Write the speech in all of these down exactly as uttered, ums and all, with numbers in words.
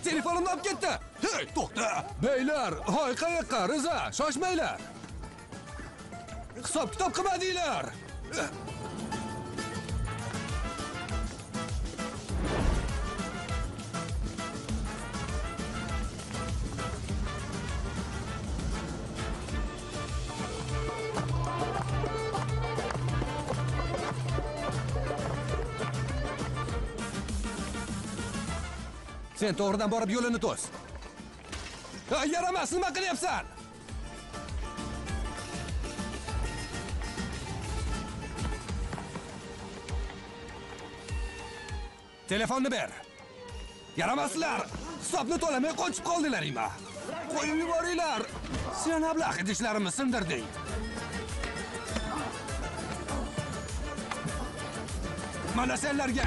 Telefonimni olib ketdi. Hey, to'xta. Beylar, hoy qayoqqa? Riza, shoshmanglar. Hisob kitob qilmadinglar. Sen to'g'ridan borib yo'lini to's. Yaramas, nima qilyapsan? Telefonni ber. Yaramaslar. Hisobni to'lamay qochib qoldilaringmi? Qo'yib yuboringlar. Sen ablah idishlarimni sindirding. Mana senlarga.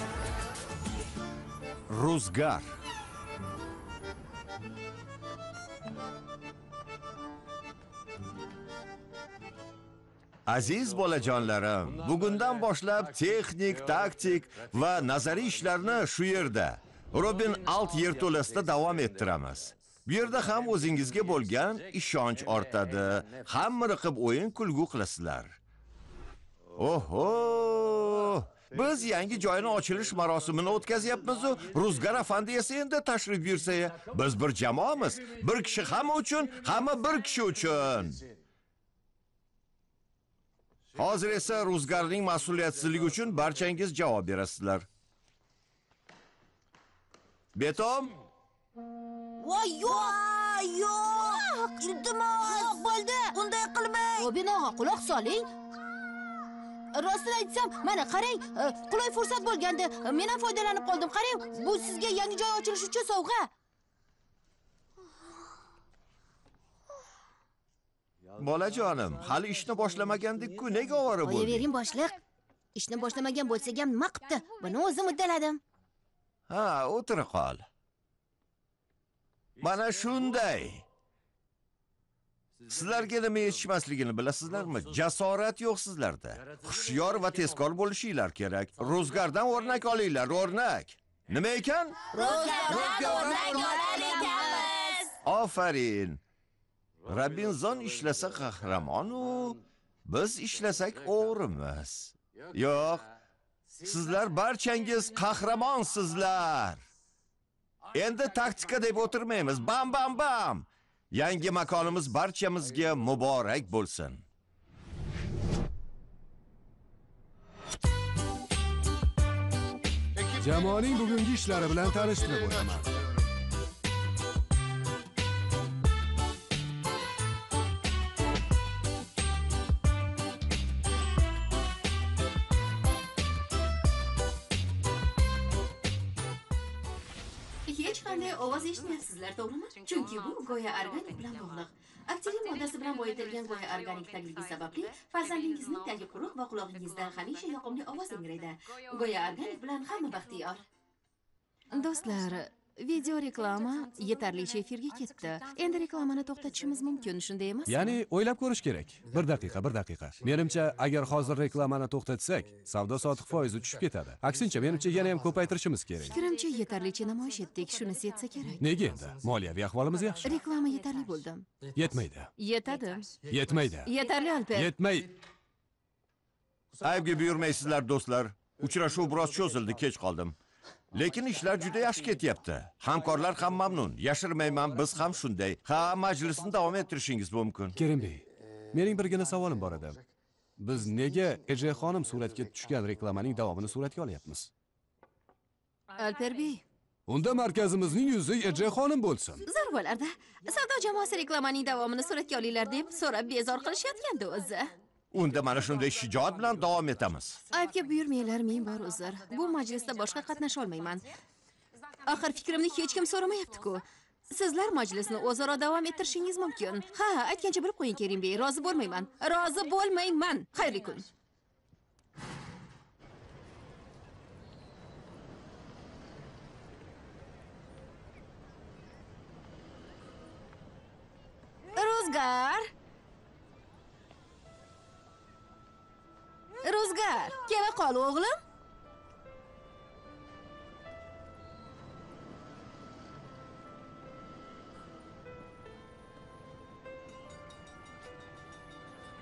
Ruzgar. Aziz bolajonlarim, bugundan boshlab texnik, taktik va nazariy ishlarni shu yerda Robin Alt yerto'lasida davom ettiramiz. Bu yerda ham o'zingizga bo'lgan ishonch ortadi, ham miriqib o'yin kulgu qilasizlar. Oho! Biz yangi joyning ochilish marosimini o'tkazyapmiz-ku, Ruzgar afandi esa endi tashrif buyursa, biz bir jamoamiz, bir kishi hamma uchun, hamma bir kishi uchun. Hozir esa Ruzgarning mas'uliyatsizligi uchun barchangiz javob berasizlar. Betom? Voy, yo'q, yo'q. Iltimos, bo'ldi. Unday qilmang. Robin og'a, quloq soling. Rostini aytsam, mana qarang, qulay fursat bo'lganda men ham foydalanib qoldim. Qarang, bu sizga yangi joy ochilishi uchun sovg'a. Bolajonim, hali ishni boshlamagandik-ku, nega ovora bo'lding? Qo'yavering boshliq. Ishni boshlamagan bo'lsak ham nima qilibdi? Buni o'zim uddaladim. Ha, o'tira qol. Mana shunday. Sizlarga nima yetishmasligini bilasizlarmi? Jasorat yo'q sizlarda. Xushyor va tezkor bo'lishinglar kerak. Ruzgardan o'rnak olinglar, o'rnak. Nima ekan? Ruzgardan o'rnak olar ekanmiz. Ofarin. Robinzon ishlasa qahramon-u, biz ishlasak o'g'rimiz. Yo'q. Sizlar barchangiz qahramonsizlar. Endi taktika deb o'tirmaymiz. Bam bam bam. Yangi makonimiz barchamizga muborak bo'lsin. Jamoaning bugungi ishlari bilan tanishtirib o'taman. Hech qanday ovoz eshitmayapsizlar, to'g'rimi? Chunki bu go'yo organik bilan bog'liq. Aktivin moddasi bilan boyitilgan go'yo organik tagligi sababli farzandingizning tagi quruq va qulog'ingizdan hamisha yoqimli ovoz yangraydi. Go'yo organik bilan hamma baxtiyor. Do'stlar, video reklama yetarlicha efirga ketdi. Endi reklamani to'xtatishimiz mumkin, shunday emasmi? Ya'ni o'ylab ko'rish kerak. Bir daqiqa, bir daqiqa. Menimcha, agar hozir reklamani to'xtatsak, savdo-sotiq foizi tushib ketadi. Aksincha, menimcha yana ham ko'paytirishimiz kerak. Fikrimcha, yetarlicha namoyish etdik, shunisi yetsa kerak. Nega endi? Moliyaviy ahvolimiz yaxshi. Reklama yetarli bo'ldi. Yetmaydi. Yetadi. Yetmaydi. Yetarli albatta. Yetmay. Aybga buyurmaysizlar do'stlar. Uchrashuv biroz cho'zildi, kech qoldim. Lekin ishlar juda yaxshi ketyapti. Hamkorlar ham mamnun. Yashirmayman, biz ham shunday. Ha, majlisni davom ettirishingiz mumkin. Kerimbey, mening birgina savolim bor edi. Biz nega Ejey xonim suratga tushgan reklamaning davomini suratga olyapmiz? Alperbey, unda markazimizning yuzi Ejey xonim bo'lsin. zarur bo'lardi. Savdo jamoasi reklamaning davomini suratga olinglar deb so'rab bezor qilishayotgandi o'zi. Unda mana shunday shijoat bilan davom etamiz. Aybga buyurmanglar, men bor uzr. Bu majlisda boshqa qatnasha olmayman. Axir fikrimni hech kim so'ramayapti-ku. Sizlar majlisni o'zaro davom ettirishingiz mumkin. Ha, aytgancha bilib qo'ying Kerimbey, rozi bo'lmayman. Rozi bo'lmayman. Xayrli kun. Ruzgar. Ruzgar, kela qol o'g'lim.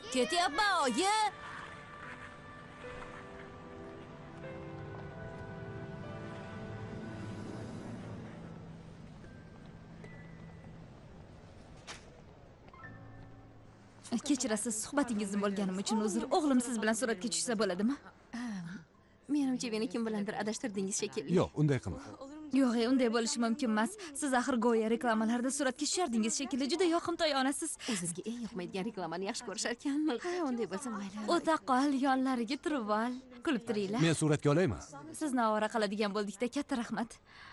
Ketyapman, oyi. Kechirasiz, suhbatingizni bo'lganim uchun uzr. O'g'lim siz bilan suratga tushsa bo'ladimi? Menimcha meni kim bilandir adashtirdingiz shekilli. Yo'q, unday qilma. Yo'q, unday bo'lishi mumkin emas. Siz axir go'yo reklamalarda suratga tushardingiz shekilli. Juda yoqimtoy onasiz. O'zizga eng yoqmaydigan reklamani yaxshi ko'rishar ekan. Ha, unday bo'lsa mayli. O'ta qol, yonlariga turib ol. Kulib turinglar. Men suratga olaymi? Sizni ovora qiladigan bo'ldik-da, katta rahmat.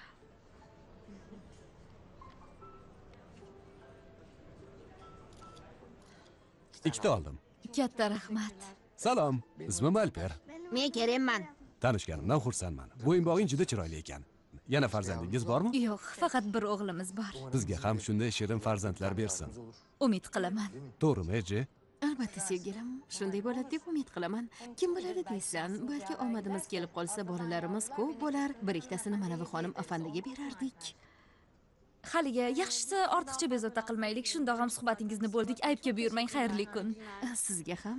Ikkita oldim. Katta rahmat. Salom, ismim Alper. Men Keremman. Tanishganimdan xursandman. Bo'yin-bog'ing juda chiroyli ekan. Yana farzandingiz bormi? Yo'q, faqat bir o'g'limiz bor. Bizga ham shunday shirin farzandlar bersin. Umid qilaman. To'g'rimi, Eji? Albatta sevgilim, shunday bo'ladi deb umid qilaman. Kim biladi deysan, balki omadimiz kelib qolsa bolalarimiz ko'p bo'lar, bir ikkitasini manavi xonim afandiga berardik. Haliga yaxshisi ortiqcha bezovta qilmaylik. Shundoq ham suhbatingizni bo'ldik. Aybga buyurmang. Xayrli kun. Sizga ham.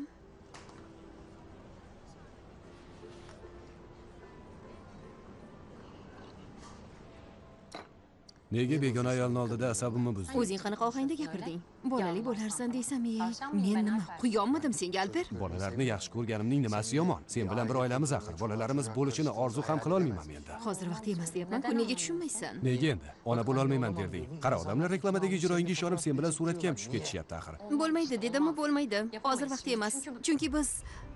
Nega begona ayolning oldida asabimni buzding? O'zing qanaqa ohangda gapirding? Bolali bo'larsan desam-ey, men nima, quyonmidim senga, Alper? Bolalarni yaxshi ko'rganimning nimasi yomon? Sen bilan bir oilamiz axir. Bolalarimiz bo'lishini orzu ham qila olmayman menda. Hozir vaqti emas deyapman-ku, nega tushunmaysan? Nega endi? Ona bo'la olmayman derding. Qara, odamlar reklamadagi ijroingga ishonib sen bilan suratga ham tushib ketishyapti axir. Bo'lmaydi dedimmi, bo'lmaydi. Hozir vaqti emas. Chunki biz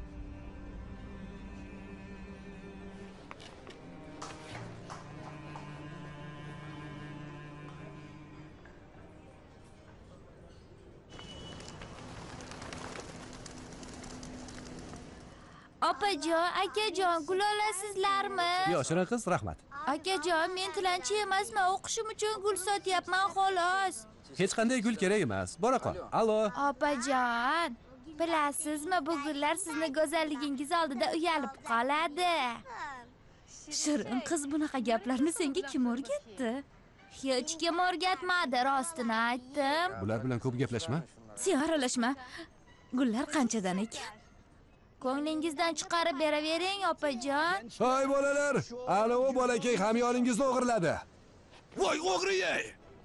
Opajon, akajon, gul olasizlarmi? Yo'q, shirin qiz, rahmat. Akajon, men tilanchi emasman, o'qishim uchun gul sotyapman xolos. Hech qanday gul kerak emas. Bora qol. Allo. Opajon, bilasizmi, bu gullar sizni go'zalligingiz oldida uyalib qoladi. Shirin qiz, bunaqa gaplarni senga kim o'rgatdi? Hech kim o'rgatmadi, rostini aytdim. Bular bilan ko'p gaplashma. Sen aralashma. Gullar qanchadan ekan? Ko'nglingizdan chiqarib beravering, opajon. Voy bolalar, ana u bolakay hamyoningizni o'g'irladi. Voy o'g'ri-ey!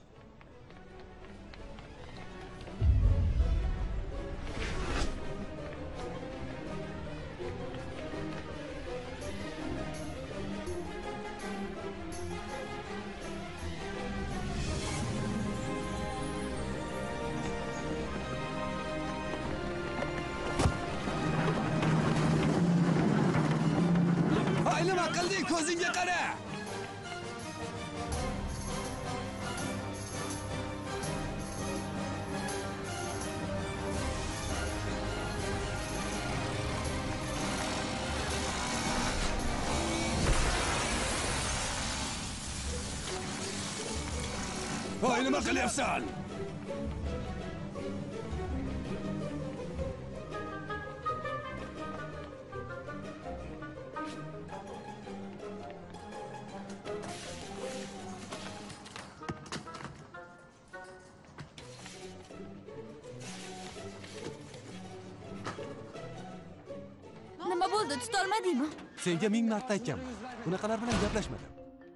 Nima qilding? Ko'zingga qara. Voy, nima qilyapsan? Nima bo'ldi? Tutolmadingmi? Senga ming marta aytganman. Bunaqalar bilan gaplashmadim.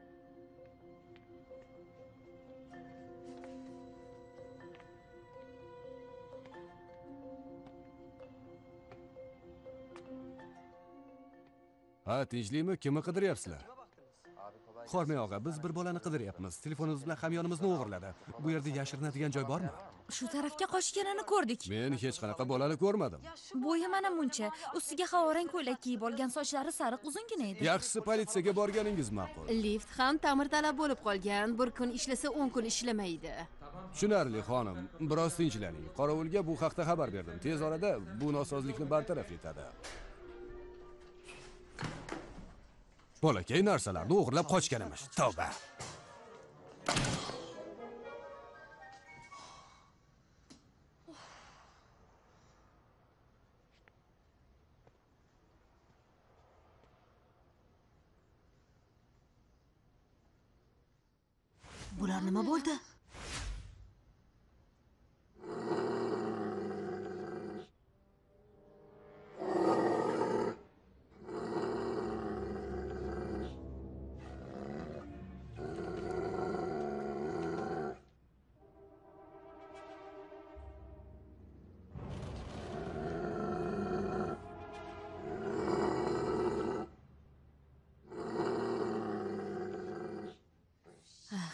Ha, tinchlikmi? Kimni qidiryapsizlar? Xormay og'a, biz bir bolani qidiryapmiz. Telefonimiz bilan hamyonimizni o'g'irladi. Bu yerda yashirinadigan joy bormi? Shu tarafga qochganini ko'rdik. Men hech qanaqa bolani ko'rmadim. Bo'yi mana muncha, ustiga havorang ko'ylak kiyib olgan, sochlari sariq uzungina edi. Yaxshisi politsiyaga borganingiz ma'qul. Lift ham ta'mirtalab bo'lib qolgan. Bir kun ishlasa, o'n kun ishlamaydi. Tushunarli xonim, biroz tinchlaning. Qorovulga bu haqda xabar berdim. Tez orada bu nosozlikni bartaraf etadi. Bolakay narsalarni o'g'irlab qochgan emish. Tavba. Bular nima bo'ldi?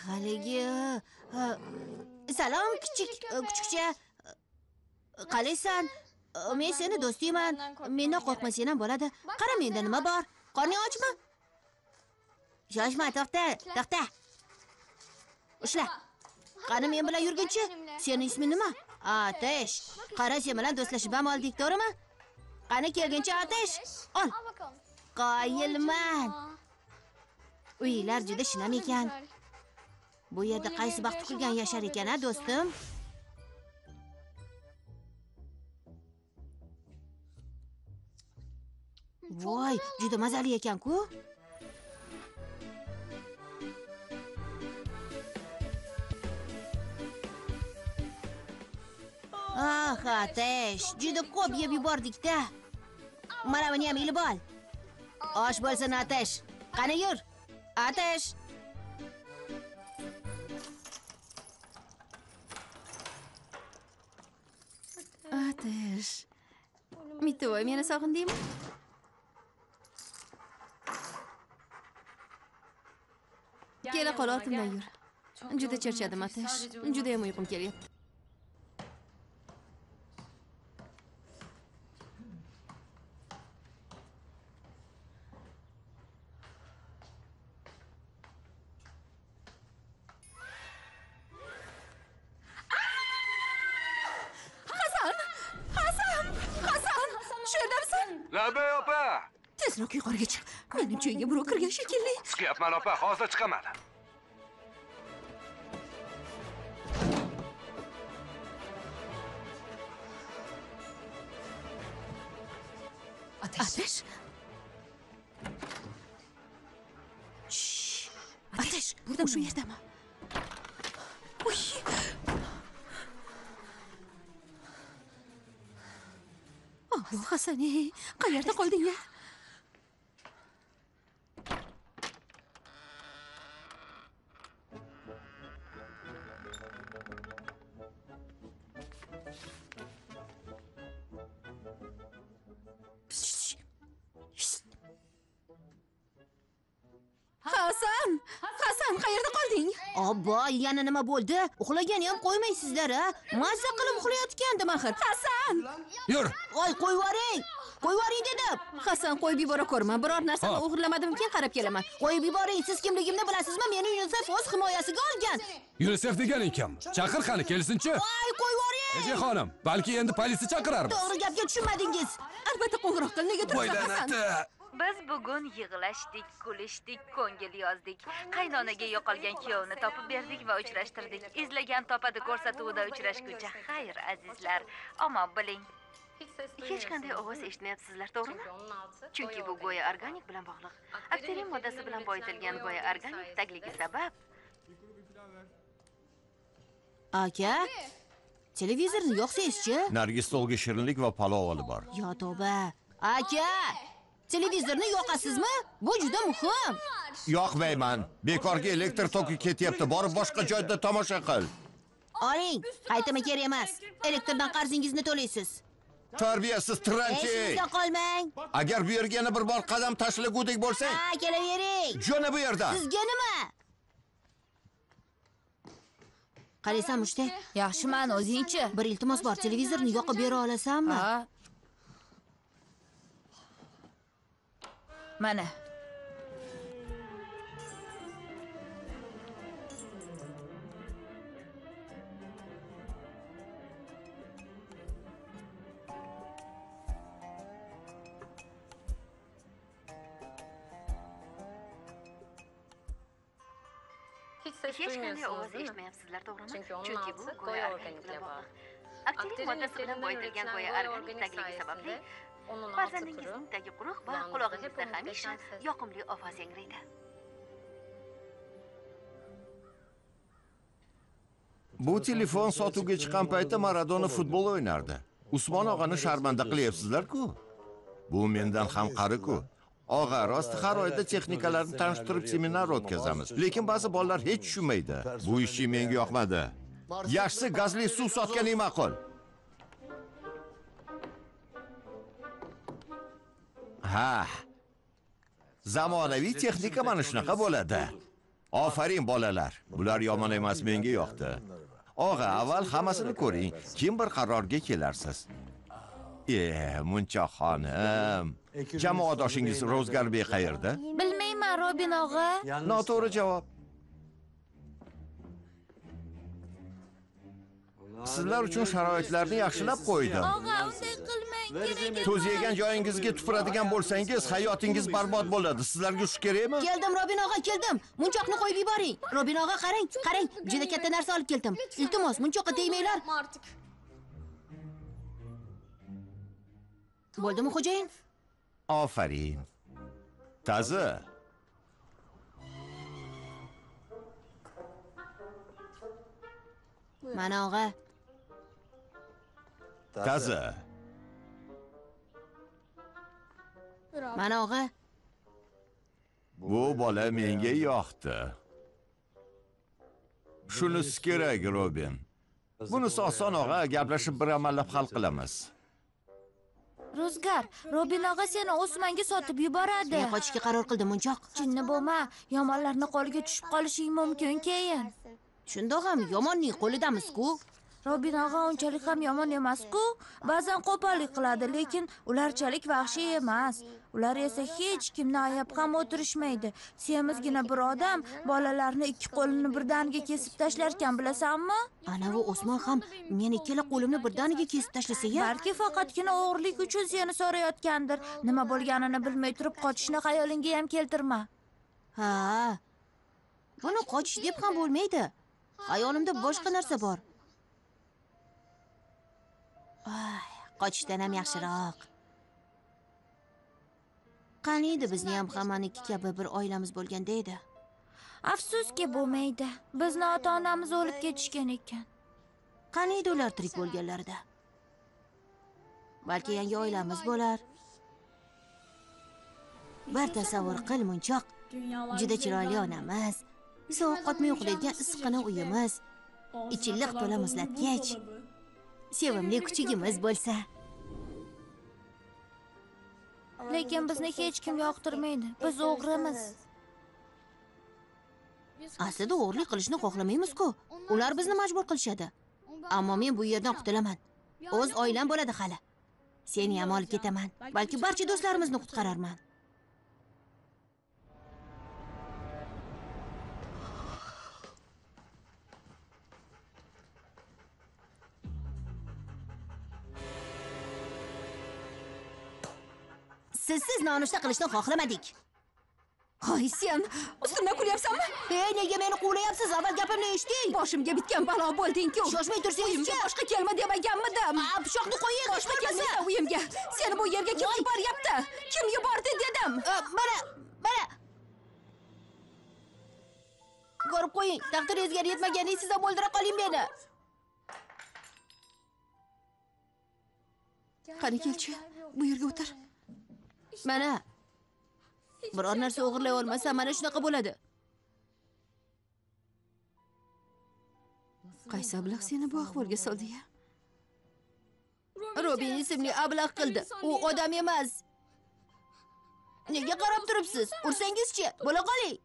haligi salom kichik kuchukcha. Qalaysan? Men seni do'stingman. Mendan qo'rqma, sen ham bo'ladi. Qara, menda nima bor? Qorning ochmi? Shoshma, to'xta, to'xta. Ushla. Qani men bilan yurgunchi? Sening isming nima? Atesh. Qara, sen bilan do'stlashib ham oldik, to'g'rimi? Qani kelguncha Atesh. Ol. Qoyilman. Uylar juda shinam ekan. Bu yerda qaysi baxt qilgan yashar ekan, ha, do'stim? Voy, juda mazali ekan-ku. Ah, Atesh, juda ko'p yeb yubordik-da. Mana buni ham ilib ol. Osh bo'lsin, Atesh. Qani yur. Atesh. Atesh. Mitovoy, meni sog'indingmi? Kela qol, ortimdan yur. Juda charchadim, Atesh. Juda ham uyqum kelyapti. Labay opa! Tezroq yuqoriga chiq. Menimcha uyga birov kirgan shekilli. Chiqyapman opa, hozir chiqaman. Atesh. Shh. Atesh, burada shu yerdami? Uy. Oh, Hasan-ey, qayerda qolding-ya? Hasan! Hasan, qayerda qolding? Obbo, yana nima bo'ldi? Uxlagani ham qo'ymaysizlar, ha? Mazza qilib uxlayotgandim axir. Hasan! Yur! Voy, qo'yib yuboring. Qo'yib yuboring dedim. Hasan, qo'yib yubora ko'rma. Biror narsani Hop. o'g'irlamadim, keyin qarab kelaman. Qo'yib yuboring. Siz kimligimni bilasizmi? Meni UNICEF o'z himoyasiga olgan. UNICEF deganing kim? Chaqir qani, kelsinchi. Voy, qo'yib yuboring. Eji xonim, balki endi politsiya chaqirarmiz. To'g'ri gapga tushunmadingiz. Albatta qo'ng'iroq qil. Nega turibsan, Hasan? Voylanati! Biz bugun yig'lashdik, kulishdik, ko'ngil yozdik. Qaynonaga yo'qolgan kuyovni topib berdik va uchrashtirdik. Izlagan topadi ko'rsatuvida uchrashguncha xayr azizlar. Omon bo'ling. Hech qanday ovoz eshitmayapsizlar, to'g'rimi? Chunki bu go'yo organik bilan bog'liq. Akterin moddasi bilan boyitilgan go'yo organik tagligi sabab Aka, televizorni yo'qsizchi? Nargis stolga shirinlik va palov olib bor. Yo tavba. Aka, televizorni yoqasizmi? Bu juda muhim. Yoqmayman. Bekorga elektr toki ketyapti. Borib boshqa joyda tomosha qil. Oling, qaytama kerak emas. Elektrdan qarzingizni to'laysiz. Tarbiyasiz tiranchi. Esingizda qolmang. Agar bu yerga yana bir bor qadam tashlagudek bo'lsang, Ha, kelavering. jo'na bu yerdan. Sizga nima? Qaraysan, Mushta. Yaxshiman, o'zingchi? Bir iltimos bor, televizorni yoqib bera olasanmi? Ha. Mana. hech qanday ovoz eshitmayapsizlar, to'g'rimi? Chunki bu go'yo organik bilan bog'liq. Akterin moddasi bilan boyitilgan go'yo organik tagligi sababli farzandingizning tagi quruq va qulog'ingizda hamisha yoqimli ovoz yangraydi. Bu telefon sotuvga chiqqan paytda Maradona futbol o'ynardi. Usmon og'ani sharmanda qilyapsizlar-ku. Bu mendan ham qari-ku. Og'a, rosti har oyda texnikalarni tanishtirib seminar o'tkazamiz. Lekin ba'zi bolalar hech tushunmaydi. Bu ishchi menga yoqmadi. Yaxshisi gazli suv sotganing ma'qul. Ha. Zamonaviy texnika mana shunaqa bo'ladi. Ofarin bolalar. Bular yomon emas, menga yoqdi. Og'a, avval hammasini ko'ring. Kim bir qarorga kelarsiz? E, Munchoq xonim. Jamoadoshingiz Rozgarbek qayerda? Bilmayman, Robin og'a. Noto'g'ri javob. Sizlar uchun sharoitlarni yaxshilab qo'ydim. Og'a, unday qilmang, kerak. Tuz yegan joyingizga tupuradigan bo'lsangiz, hayotingiz barbod bo'ladi. Sizlarga shu kerakmi? Keldim, Robin og'a, keldim. Munchoqni qo'yib yuboring. Robin og'a, qarang, qarang. Juda katta narsa olib keldim. Iltimos, munchoqqa tegmanglar. Bo'ldimi, xo'jayin? Ofarin. Tazi. Mana og'a. Tazi. Mana og'a. Bu bola menga yoqdi. Shunisi kerak, Robin. Bunisi oson og'a, gaplashib bir amallab hal qilamiz. Rozgar, Robin og'a seni Osmonga sotib yuboradi. Men qochishga qaror qildim, munchoq. Jinni bo'lma, yomonlarning qo'liga tushib qolishing mumkin keyin. Shundoq ham yomonning qo'lidamiz-ku. Robin og'a unchalik ham yomon emas-ku. Ba'zan qo'pollik qiladi, lekin ularchalik vahshiy emas. Ular esa hech kimni ayab ham o'tirishmaydi. Semizgina bir odam bolalarni ikki qo'lini birdaniga kesib tashlar ekan, bilasanmi? Ana bu Osmon ham men ikkala qo'limni birdaniga kesib tashlasa-ya. Balki faqatgina o'g'irlik uchun seni so'rayotgandir. Nima bo'lganini bilmay turib qochishni xayolingga ham keltirma. Ha. Buni qochish deb ham bo'lmaydi. Xayolimda boshqa narsa bor. Ay, qochishdan ham yaxshiroq. Qaniydi bizni ham hammaniki kabi bir oilamiz bo'lganda edi. Afsuski bo'lmaydi. Bizni ota-onamiz o'lib ketishgan ekan. Qaniydi ular tirik bo'lganlarida. Balki yangi oilamiz bo'lar. Bir tasavvur qil, munchoq. Juda chiroyli onamiz, sovuq qotmay uxlaydigan issiqqina uyimiz, ichiliq to'la muzlatgich, sevimli kuchugimiz bo'lsa. Lekin bizni hech kim yoqtirmaydi. Biz o'g'rimiz. Aslida o'g'irlik qilishni xohlamaymiz-ku. Ular bizni majbur qilishadi. Ammo men bu yerdan qutulaman. O'z oilam bo'ladi hali. Seni ham olib ketaman. Balki barcha do'stlarimizni qutqararman. Sizsiz nonushta qilishni xohlamadik. Hoy, sen ustimdan kulyapsanmi? Hey, nega meni quvlayapsiz? Avval gapimni eshiting. Boshimga bitgan balo bo'lding-ku. Shoshmay tursangiz-chi? Uyimga boshqa kelma demaganmidim. A, pichoqni qo'ying, Boshqa kelmasa uyimga. Seni bu yerga kim yuboryapti? Kim yubordi dedim. Mana, mana. Ko'rib qo'ying, taqdiringizga yetmaganingizda ham o'ldira qoling meni. Qani kelchi, bu yerga o'tir. Mana. Biror narsa o'g'irlay olmasa, mana shunaqa bo'ladi. Qaysi ablah seni bu ahvolga soldi-ya? Robin ismli ablah qildi. U odam emas. Nega qarab turibsiz? Ursangiz-chi, bo'la qoling.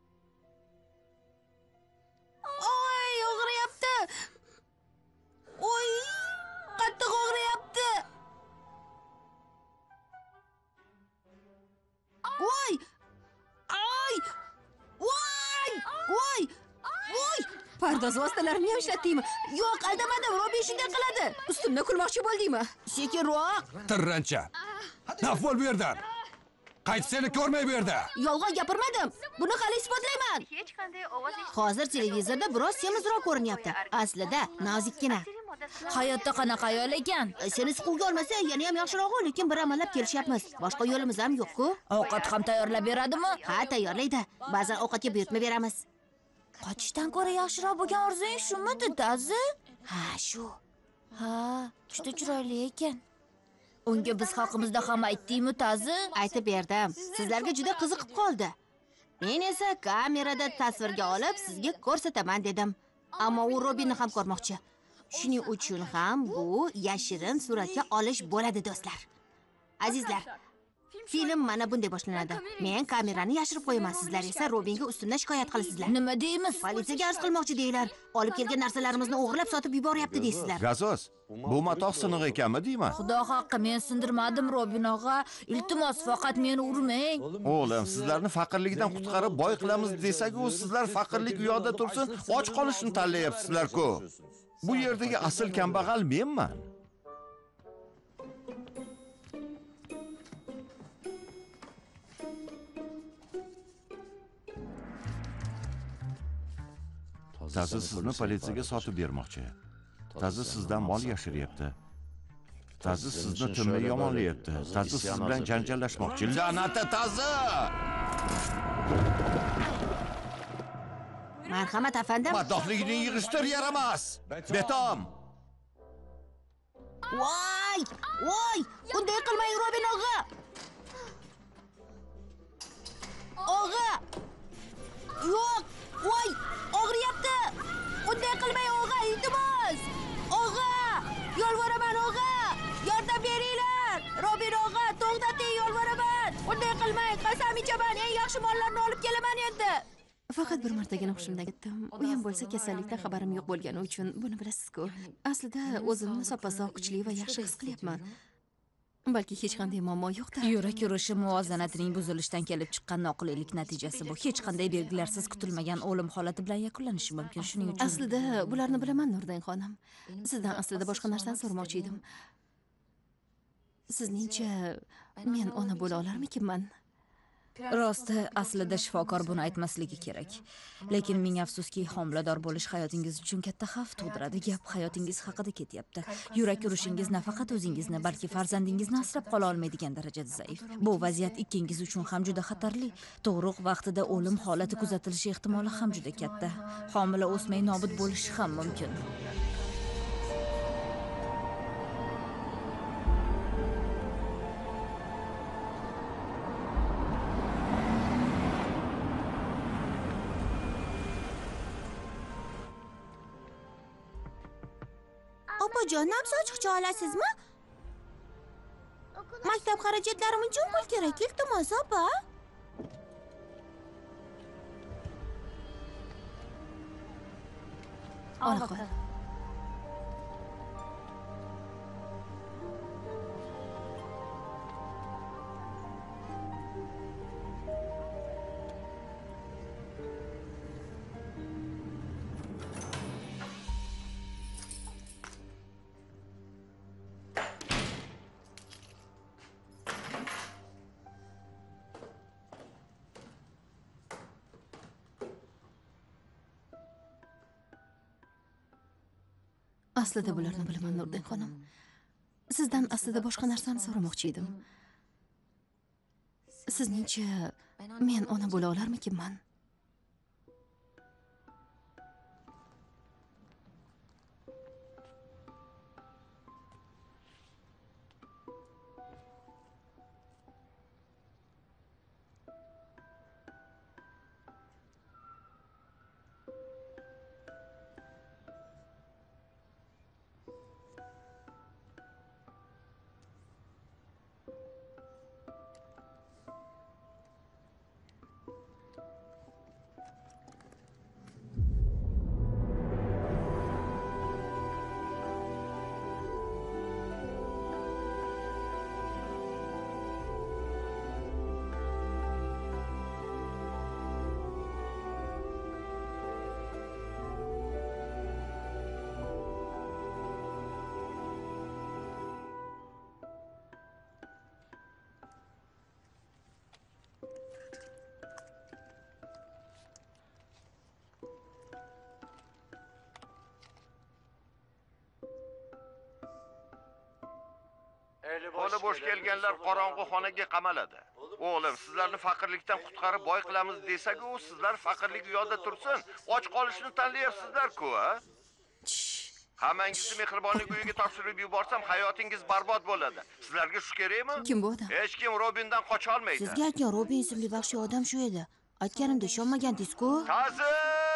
Oy, og'riyapti. Oy, qattiq og'riyapti. Voy! Ay! Voy! Voy! Voy! Pardoz vositalarini ham ishlatdingmi? Yo'q, aldamadim. Robin shunday qiladi. Ustimda kulmoqchi bo'ldingmi? Sekinroq. Tirrancha. Naf bo'l bu yerdan. Qayt, seni ko'rmay bu yerda. Yolg'on gapirmadim. Buni hali isbotlayman. Hech qanday ovoz Hozir televizorda biroz semizroq ko'rinyapti. Aslida nozikkina. Hayotda qanaqa ayol ekan? Seni siquvga olmasa, yana ham yaxshiroq, lekin bir amallab kelishyapmiz. Boshqa yo'limiz ham yo'q-ku. Ovqat ham tayyorlab beradimi? Ha, tayyorlaydi. Ba'zan ovqatga buyurtma beramiz. Qochishdan ko'ra yaxshiroq bo'lgan orzung shumi, Dazi? Ha, shu. Ha, juda chiroyli ekan. Unga biz haqimizda ham aytdingmi, Tazi? Aytib berdim. Sizlarga juda qiziqib qoldi. Men esa kamerada tasvirga olib sizga ko'rsataman dedim. Ammo u Robinni ham ko'rmoqchi. Shuning uchun ham bu yashirin suratga olish bo'ladi, do'stlar. Azizlar, Film mana bunday boshlanadi. Men kamerani yashirib qo'yaman, sizlar esa Robinga ustimdan shikoyat qilasizlar. Nima deymiz? Politsiyaga arz qilmoqchi deylar. Olib kelgan narsalarimizni o'g'irlab sotib yuboryapti deysizlar. Gazoz, bu matoq siniq ekanmi deyman? Xudo haqqi, men sindirmadim Robin og'a. Iltimos, faqat meni urmang. O'g'lim, sizlarni faqirlikdan qutqarib boy qilamiz desak-ku, sizlar faqirlik u yoqda tursin, och qolishni tanlayapsizlar-ku. Bu yerdagi asl kambag'al menman. Tazi sizni politsiyaga sotib bermoqchi. Tazi sizdan mol yashiryapti. Tazi sizni tinmay yomonlayapti. Tazi siz bilan janjallashmoqchi. La'nati Tazi! Marhamat afandim. Madohligini yig'ishtir yaramas. Betom. Voy! Voy! Bunday qilmang Robin og'a. Og'a! Yo'q! Voy! Og'riyapti! Bunday qilmang og'a, iltimos! Og'a! Yolvoraman og'a! Yordam beringlar! Robin og'a, to'xtating, yolvoraman! Bunday qilmang, qasam ichaman, eng yaxshi mollarni olib kelaman endi. Faqat bir martagina hushimdan ketdim. Men bo'lsa kasallikdan xabarim yo'q bo'lgani uchun buni bilasiz-ku. Aslida o'zimni sopasog' kuchli va yaxshi his qilyapman. Balki hech qanday muammo yo'qdir. Yurak urishi muvozanatining buzilishidan kelib chiqqan noqulaylik natijasi bu. Hech qanday belgilarsiz kutilmagan o'lim holati bilan yakunlanishi mumkin. Shuning uchun Aslida bularni bilaman Nurdin xonim. Sizdan aslida boshqa narsani so'ramoqchi edim. Sizningcha men ona bo'la olarmikinman? rosti aslida shifokor buni aytmasligi kerak. Lekin ming afsuski homilador bo'lish hayotingiz uchun katta xavf tug'diradi. Gap hayotingiz haqida ketyapti. Yurak urishingiz nafaqat o'zingizni, balki farzandingizni asrab qola olmaydigan darajada zaif. Bu vaziyat ikkingiz uchun ham juda xatarli. Tug'ruq vaqtida o'lim holati kuzatilishi ehtimoli ham juda katta. Homila o'smay nobud bo'lishi ham mumkin. Opajon, nabz ochiqcha olasizmi? Maktab xarajatlarim uchun pul kerak, iltimos, opa. Ola qol. Aslida bularni bilaman Nurdin xonim. Sizdan aslida boshqa narsani so'ramoqchi edim. Sizningcha men ona bo'la olarmikinman? Qo'li bo'sh kelganlar qorong'u xonaga qamaladi. O'g'lim, sizlarni faqirlikdan qutqarib boy qilamiz desak-ku, sizlar faqirlik u yoqda tursin, och qolishni tanlayapsizlar-ku, ha? Hammangizni mehribonlik uyiga topshirib yuborsam, hayotingiz barbod bo'ladi. Sizlarga shu kerakmi? Kim bu odam? Hech kim Robindan qocha olmaydi. Sizga aytgan Robin ismli vahshiy odam shu edi. Aytganimda ishonmagandingiz-ku. Tazi!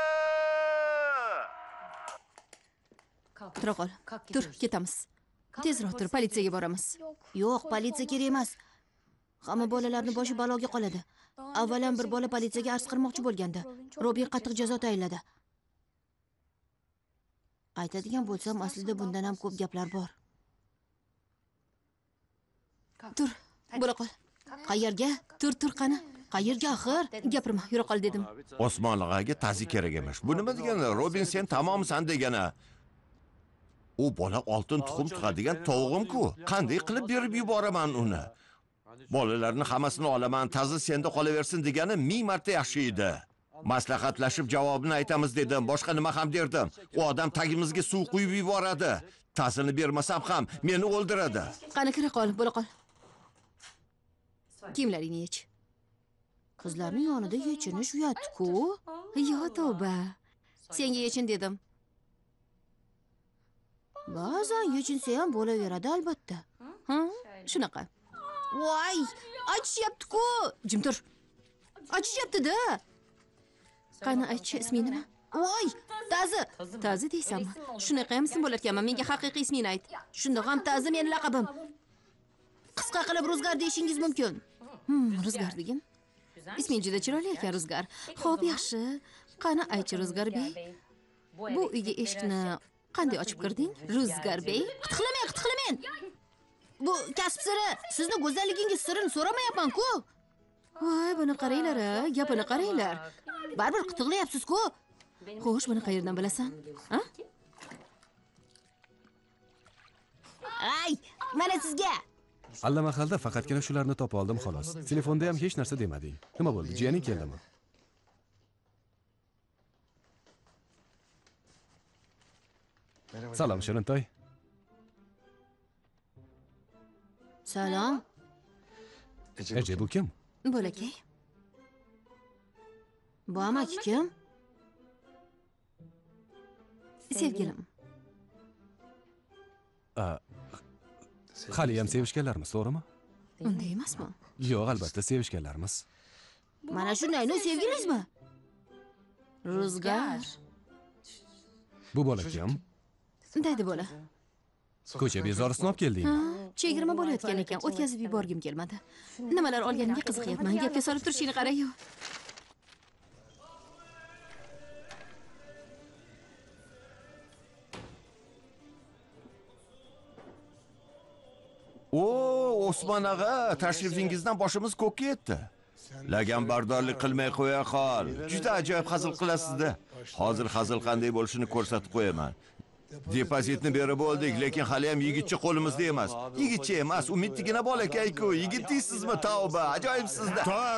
Tura qol. Tur, ketamiz. Tezroq tur, politsiyaga boramiz. Yo'q, politsiya kerak emas. Hamma bolalarni boshi baloga qoladi. Avvalan bir bola politsiyaga arz qilmoqchi bo'lganda, Robin qattiq jazo tayinladi. Aytadigan bo'lsam, aslida bundan ham ko'p gaplar bor. Tur, bo'la qol. Qayerga? Tur, tur qani. Qayerga axir? Gapirma, yura qol dedim. Osmonlig'iga ta'zi kerak emas. Bu nima degani? Robin sen tamomsan degani. U bola oltin tuxum chiqadigan tovuqim-ku. Qanday qilib berib yuboraman uni? Bolalarning hammasini olaman, tazi senda qolaversin degani ming marta yaxshi edi. Maslahatlashib javobini aytamiz dedim, boshqa nima ham derdim. U odam tagimizga suv quyib yuboradi. Tazini bermasam ham meni o'ldiradi. Qani kira qol, bo'la qol. Kiyimlaringni yech. Qizlarning yonida yechinish uyat-ku. Yo tavba. Senga yechin dedim. Ba'zan yechinsa ham bo'laveradi albatta. Ha? Shunaqa. Voy, achishyapti-ku. Jim tur. Achishyapti-da. Qani aytchi, isming nima? Voy, Tazi. Tazi deysanmi? Shunaqa ham ism bo'larkanmi? Menga haqiqiy ismingni ayt. Shunda ham Tazi meni laqabim. Qisqa qilib Ro'zgar deyishingiz mumkin. Hmm, Ro'zgar degin. Isming juda chiroyli ekan, Ro'zgar. Xo'p, yaxshi. Qani aytchi, Ro'zgar bey. Bu uyga eshikni qanday ochib kirding? Ro'zgar bey. Qitqilamang, qitqilamang. Bu kasb siri. Sizni go'zalligingiz sirini so'ramayapman-ku. Voy, buni qaranglar, gapini qaranglar. Baribir qitiqlayapsiz-ku. Xo'sh, buni qayerdan bilasan? Ha? Ay, mana sizga. Allamahalda faqatgina shularni topa oldim xolos. Telefonda ham hech narsa demading. Nima bo'ldi? Jiyaning keldimi? Salom Shirintoy. Salom. Ece bu kim? Bo'lakay. Bu amaki kim? Sevgilim. A, hali ham sevishganlarmiz, to'g'rimi? Unday emasmi? Yo'q, albatta sevishganlarmiz. Mana shundayni sevgilingizmi? Ro'zgar. Bu bola kim? Daydi bola. Ko'cha bezorisini olib keldingmi? Chegirma bo'layotgan ekan, o'tkazib yuborgim kelmadi. Nimalar olganimga qiziqyapman. Gapga solib turishini qarang-yu. O, Osmon og'a, tashrifingizdan boshimiz ko'kka yetdi. Laganbardorlik qilmay qo'ya qol. Juda ajoyib hazil qilasiz-da. Hozir hazil qanday bo'lishini ko'rsatib qo'yaman. Depozitni berib bo'ldik, lekin hali ham yigitcha qo'limizda emas. Yigitcha emas, umidligina bolakay-ku. Yigit deysizmi? Tavba, ajoyibsiz-da. Tur!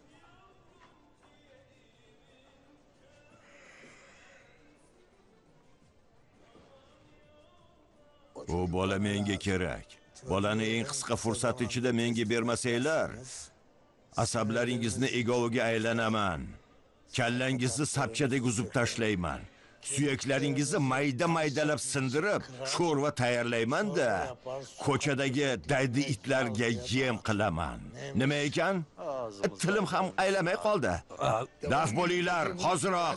U bola menga kerak. Bolani eng qisqa fursat ichida menga bermasanglar, asablaringizni egoviga aylanaman. Kallangizni sapchadek uzib tashlayman. Suyaklaringizni mayda-maydalab sindirib, sho'rva tayyorlayman-da, ko'chadagi daydi itlarga yem qilaman. Nima ekan? Tilim ham aylamay qoldi. Daf bo'linglar, hoziroq.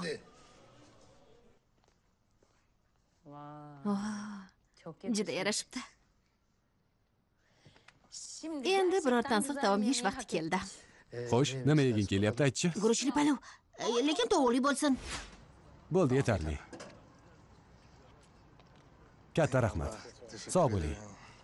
Juda yarashibdi. Endi biror tansiq taom yeyish vaqti keldi. Xo'sh, nima yeging kelyapti, aytchi? Guruchli palov. Lekin tovuqli bo'lsin. Bo'ldi, yetarli. Katta rahmat. Sog' bo'ling.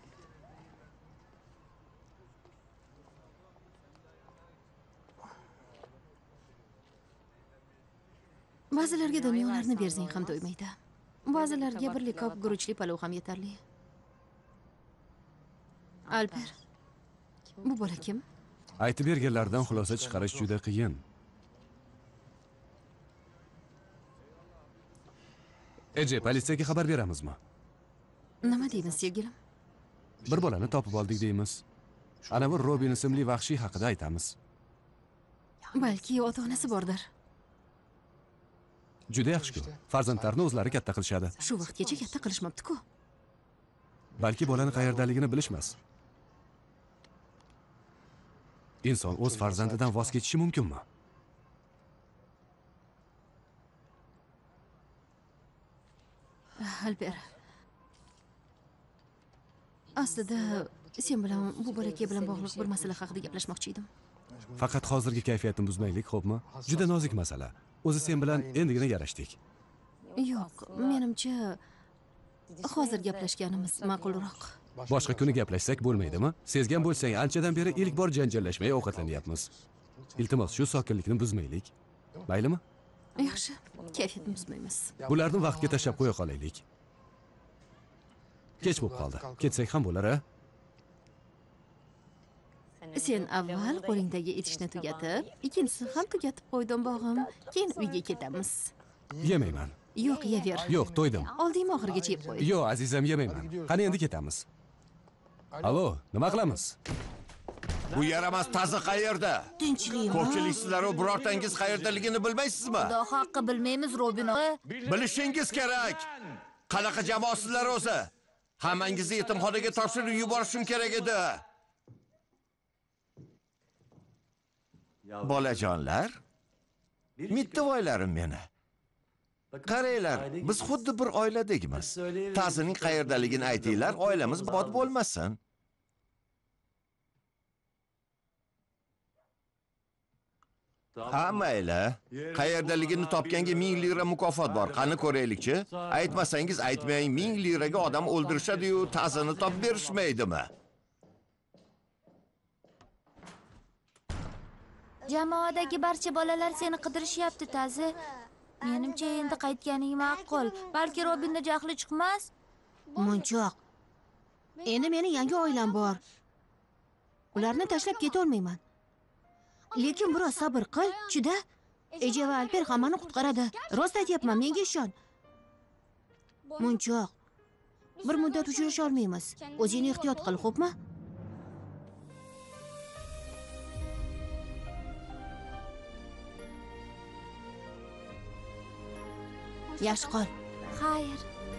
Ba'zilarga dunyolarni bersang ham to'ymaydi. Ba'zilarga bir likop guruchli palov ham yetarli. Alper. Bu bola kim? Aytib berganlardan xulosa chiqarish juda qiyin. Eje, politsiyaga xabar beramizmi? Nima deymiz, sevgilim? Bir bolani topib oldik deymiz. Ana bir Robin ismli vahshiy haqida aytamiz. Balki ota-onasi bordir. Juda yaxshi-ku. Farzandlarni o'zlari katta qilishadi. Shu vaqtgacha katta qilishmabdi-ku. Balki bolani qayerdaligini bilishmas. Inson o'z farzandidan voz kechishi mumkinmi? Alper. Aslida sen bilan bu bolakay bilan bog'liq bir masala haqida gaplashmoqchi edim. Faqat hozirgi kayfiyatni buzmaylik, xo'pmi? Juda nozik masala. O'zi sen bilan endigina yarashdik. Yo'q, menimcha hozir gaplashganimiz ma'qulroq. Boshqa kuni gaplashsak bo'lmaydimi? Sezgan bo'lsang, anchadan beri ilk bor janjallashmay ovqatlanyapmiz. Iltimos, shu sokinlikni buzmaylik. Maylimi? Yaxshi, kayfiyatni buzmaymiz. Bularni vaqtga tashlab qo'ya qolaylik. Kech bo'lib qoldi. Ketsak ham bo'lar-a? Sen avval qo'lingdagi idishni tugatib, ikkinchisi ham tugatib qo'ydim bog'im. Keyin uyga ketamiz. Yemayman. Yo'q, yever. Yo'q, to'ydim. Oldingmi oxirigacha yeb qo'y. Yo'q, azizam, yemayman. Qani endi ketamiz. Alo, nima qilamiz? Bu yaramas tazi qayerda? Tinchlikmi? Ko'pchilik sizlar birortangiz qayerdaligini bilmaysizmi? Xudo haqqi bilmaymiz, Robin og'a. Bilishingiz kerak. Qanaqa jamoasizlar o'zi? Hammangizni yetimxonaga topshirib yuborishim kerak edi. Bolajonlar, mittivoylarim meni. Qaranglar, biz xuddi bir oiladekmiz. Tazining qayerdaligini aytinglar, oilamiz bot bo'lmasin. Ha, mayli. Qayerdaligini topganga ming lira mukofot bor. Qani ko'raylikchi? Aytmasangiz aytmang, ming liraga odam o'ldirishadi-yu, tazini topib berishmaydimi? Jamoadagi barcha bolalar seni qidirishyapti, Tazi. Menimcha endi qaytganing ma'qul. Balki Robinda jahli chiqmas. Munchoq. Endi meni yangi oilam bor. Ularni tashlab keta olmayman. Lekin biroz sabr qil, chida. Eja va Alper hammani qutqaradi. Rost aytyapman, menga ishon. Munchoq. Bir muddat uchrasha olmaymiz. O'zingni ehtiyot qil, xo'pmi? Yaxshi qol. Xayr.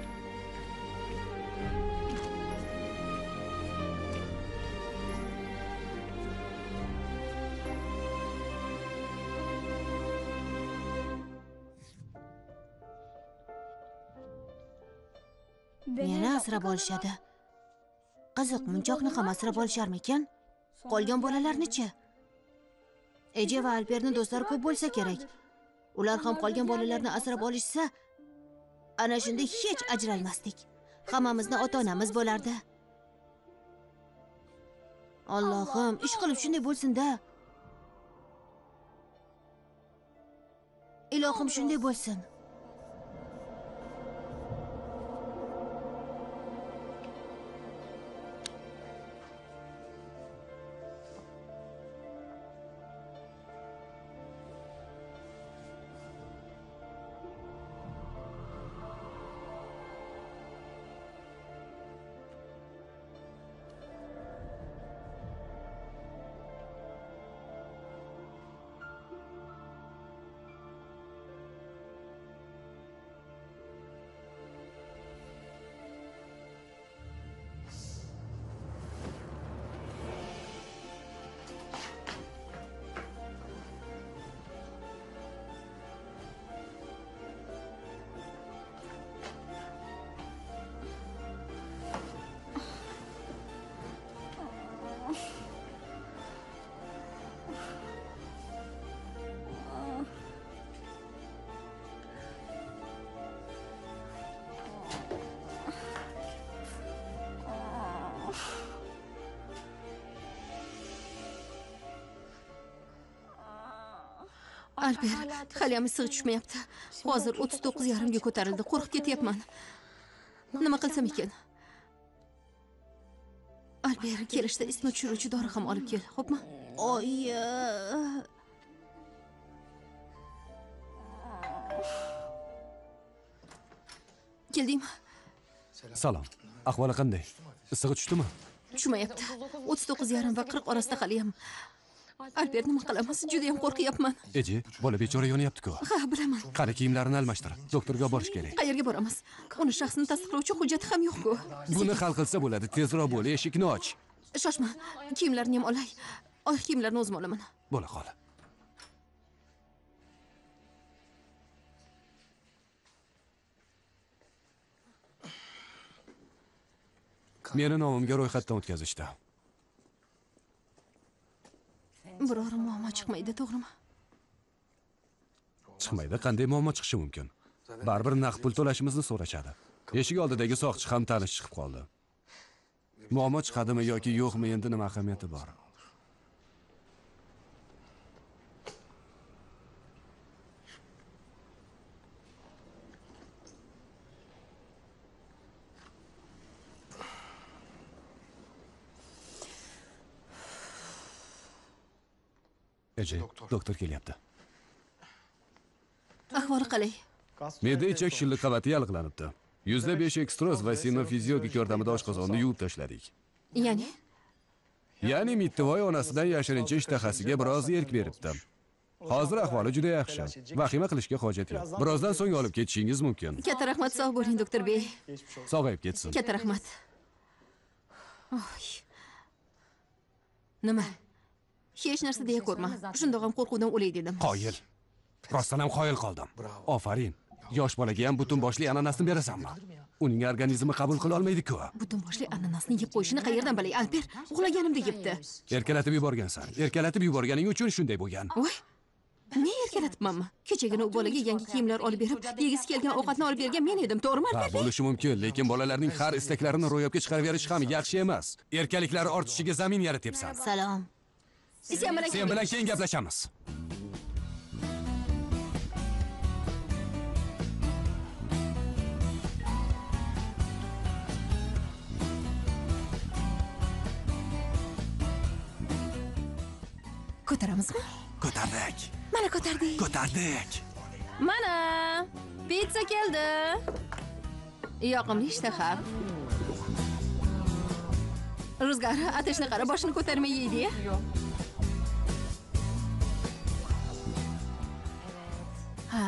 Meni asrab olishadi. Qiziq, Munchoqni ham asrab olisharmikan? Qolgan bolalarni-chi? Eja va Alperni do'stlari ko'p bo'lsa kerak. Ular ham qolgan bolalarni asrab olishsa, ana shunda hech ajralmasdik. Hammamizni ota-onamiz bo'lardi. Allohim, ish qilib shunday bo'lsin-da. Ilohim shunday bo'lsin. Alper, haliyam isig'i tushmayapti. Hozir o'ttiz to'qqiz yarim ga ko'tarildi. Qo'rqib ketyapman. Nima qilsam ekan? Alper, kelishda isitma tushiruvchi dori ham olib kel, xo'pmi? Oyi. Keldingmi? Salom. Ahvoli qanday? Issig'i tushdimi? Tushmayapti. o'ttiz to'qqiz yarim va qirq orasida haliyam. Alper, nima qilamiz? Juda ham qo'rqyapman. Eji, bola bechora yonyapti-ku. Ha, bilaman. Qani kiyimlarini almashtir. Doktorga borish kerak. Qayerga boramiz? Uni shaxsini tasdiqlovchi hujjati ham yo'q-ku. Buni hal qilsa bo'ladi. Tezroq bo'l, eshikni och. Shoshma. Kiyimlarni ham olay. Oy, kiyimlarni o'zim olaman. Bo'la qol. Meni nomimga ro'yxatdan o'tkazishdi. Biror muammo chiqmaydi, to'g'rimi? Chiqmaydi, qanday muammo chiqishi mumkin? Baribir naqd pul to'lashimizni so'rashadi. Eshik oldidagi soqchi ham tanish chiqib qoldi. Muammo chiqadimi yoki yo'qmi, endi nima ahamiyati bor? Eje, doktor kelyapti. Ahvoli qalay? Me'da ichak shilliq qavati yalliqlanibdi. yuzda besh ekstroz va sinofiziyologik yordamida oshqozonni yuvib tashladik. Ya'ni? Ya'ni mittivoy onasidan yashirincha ishtahasiga biroz erk beribdi. Hozir ahvoli juda yaxshi. Vahima qilishga hojat yo'q. Birozdan so'ng olib ketishingiz mumkin. Katta rahmat, sog' bo'ling, doktor bey. Sog'ayib ketsin. Katta rahmat. Oy. Nima? Hech narsa deya ko'rma. Shundoq ham qo'rquvdan o'lay dedim. Qoyil. Rostdan ham qoyil qoldim. Ofarin. Yosh bolaga ham butun boshli ananasni berasanmi? Uning organizmi qabul qila olmaydi-ku. Butun boshli ananasni yeb qo'yishini qayerdan bilay, Alper? Uxlaganimda yebdi. Erkalatib yuborgansan. Erkalatib yuborganing uchun shunday bo'lgan. Voy. Ne erkalatibmanmi? Kechagina u bolaga yangi kiyimlar olib berib, yegisi kelgan ovqatni olib bergan men edim, to'g'rimi, Ha, Alper? bo'lishi mumkin, lekin bolalarning har istaklarini ro'yobga chiqarib berish ham yaxshi emas. Erkaliklari ortishiga zamin yaratibsan. Salom. Sen bilan Sen bilan keyin gaplashamiz. ko'taramizmi? Ko'tardik. Mana ko'tardik. Ko'tardik. Mana pizza keldi. Yoqimli ishtaha. Ruzgar, atashni qara, boshini ko'tarmay yeydi-ya. Ha.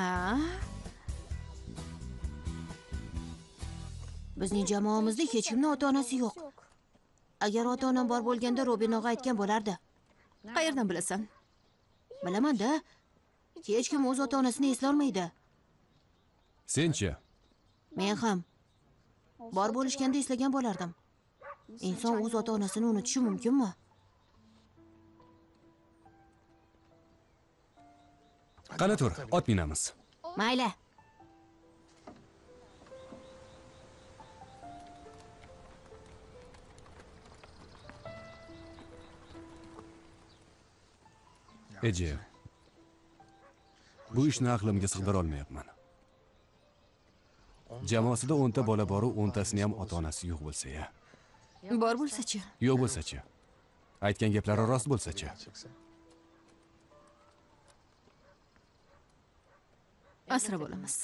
Bizning jamoamizda hech kimning ota-onasi yo'q. Agar ota-onam bor bo'lganda Robin og'a aytgan bo'lardi. Qayerdan bilasan? Bilaman-da. Hech kim o'z ota-onasini eslay olmaydi. Senchi? Men ham bor bo'lishganda eslagan bo'lardim. Inson o'z ota-onasini unutishi mumkinmi? Qani tur, ot minamiz. Mayli. Eje. Bu ishni aqlimga sig'dira olmayapman. Jamoasida o'nta bola bor, o'ntasini ham ota-onasi yo'q bo'lsa-ya. Bor bo'lsa-chi? Yo'q bo'lsa-chi? Aytgan gaplari rost bo'lsa-chi? Asrab olamiz.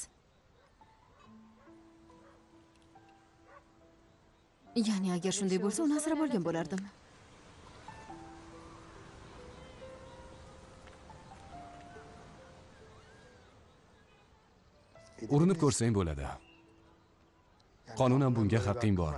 Ya'ni agar shunday bo'lsa, uni asrab olgan bo'lardim. Urinib ko'rsang bo'ladi. Qonunan bunga haqqing bor.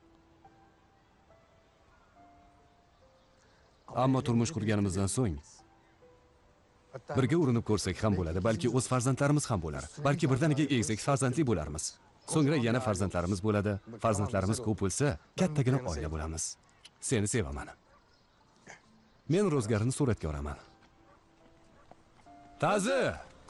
Ammo turmush qurganimizdan so'ng birga urinib ko'rsak ham bo'ladi, balki o'z farzandlarimiz ham bo'lar. Balki birdaniga egizak farzandli bo'larmiz. So'ngra yana farzandlarimiz bo'ladi. Farzandlarimiz ko'p bo'lsa, kattagina oila bo'lamiz. Seni sevaman. Men Ro'zgarni suratga olaman. Tazi!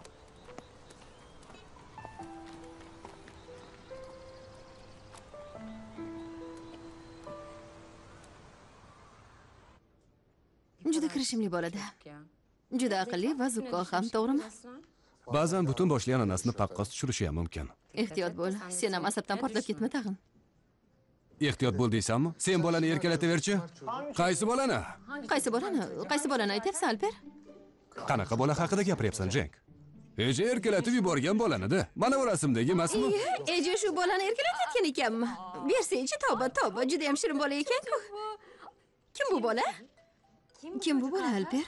Juda kirishimli bo'ladi. Juda aqlli va zukko ham, to'g'rimi? Ba'zan butun boshli ananasni paqqos tushirishi ham mumkin. Ehtiyot bo'l, sen ham asabdan portlab ketma tag'in. Ehtiyot bo'l deysanmi? Sen bolani erkalataverchi. Qaysi bolani? Qaysi bolani? Qaysi bolani aytyapsan, Alper? Qanaqa bola haqida gapiryapsan, Jenk? Eje erkalatib yuborgan bolani-da. Mana bu rasmdagi emasmi? Eje shu bolani erkalatayotgan ekanmi? Bersangchi, tavba, tavba, juda ham shirin bola ekan-ku. Kim bu bola? Kim bu bola, Alper?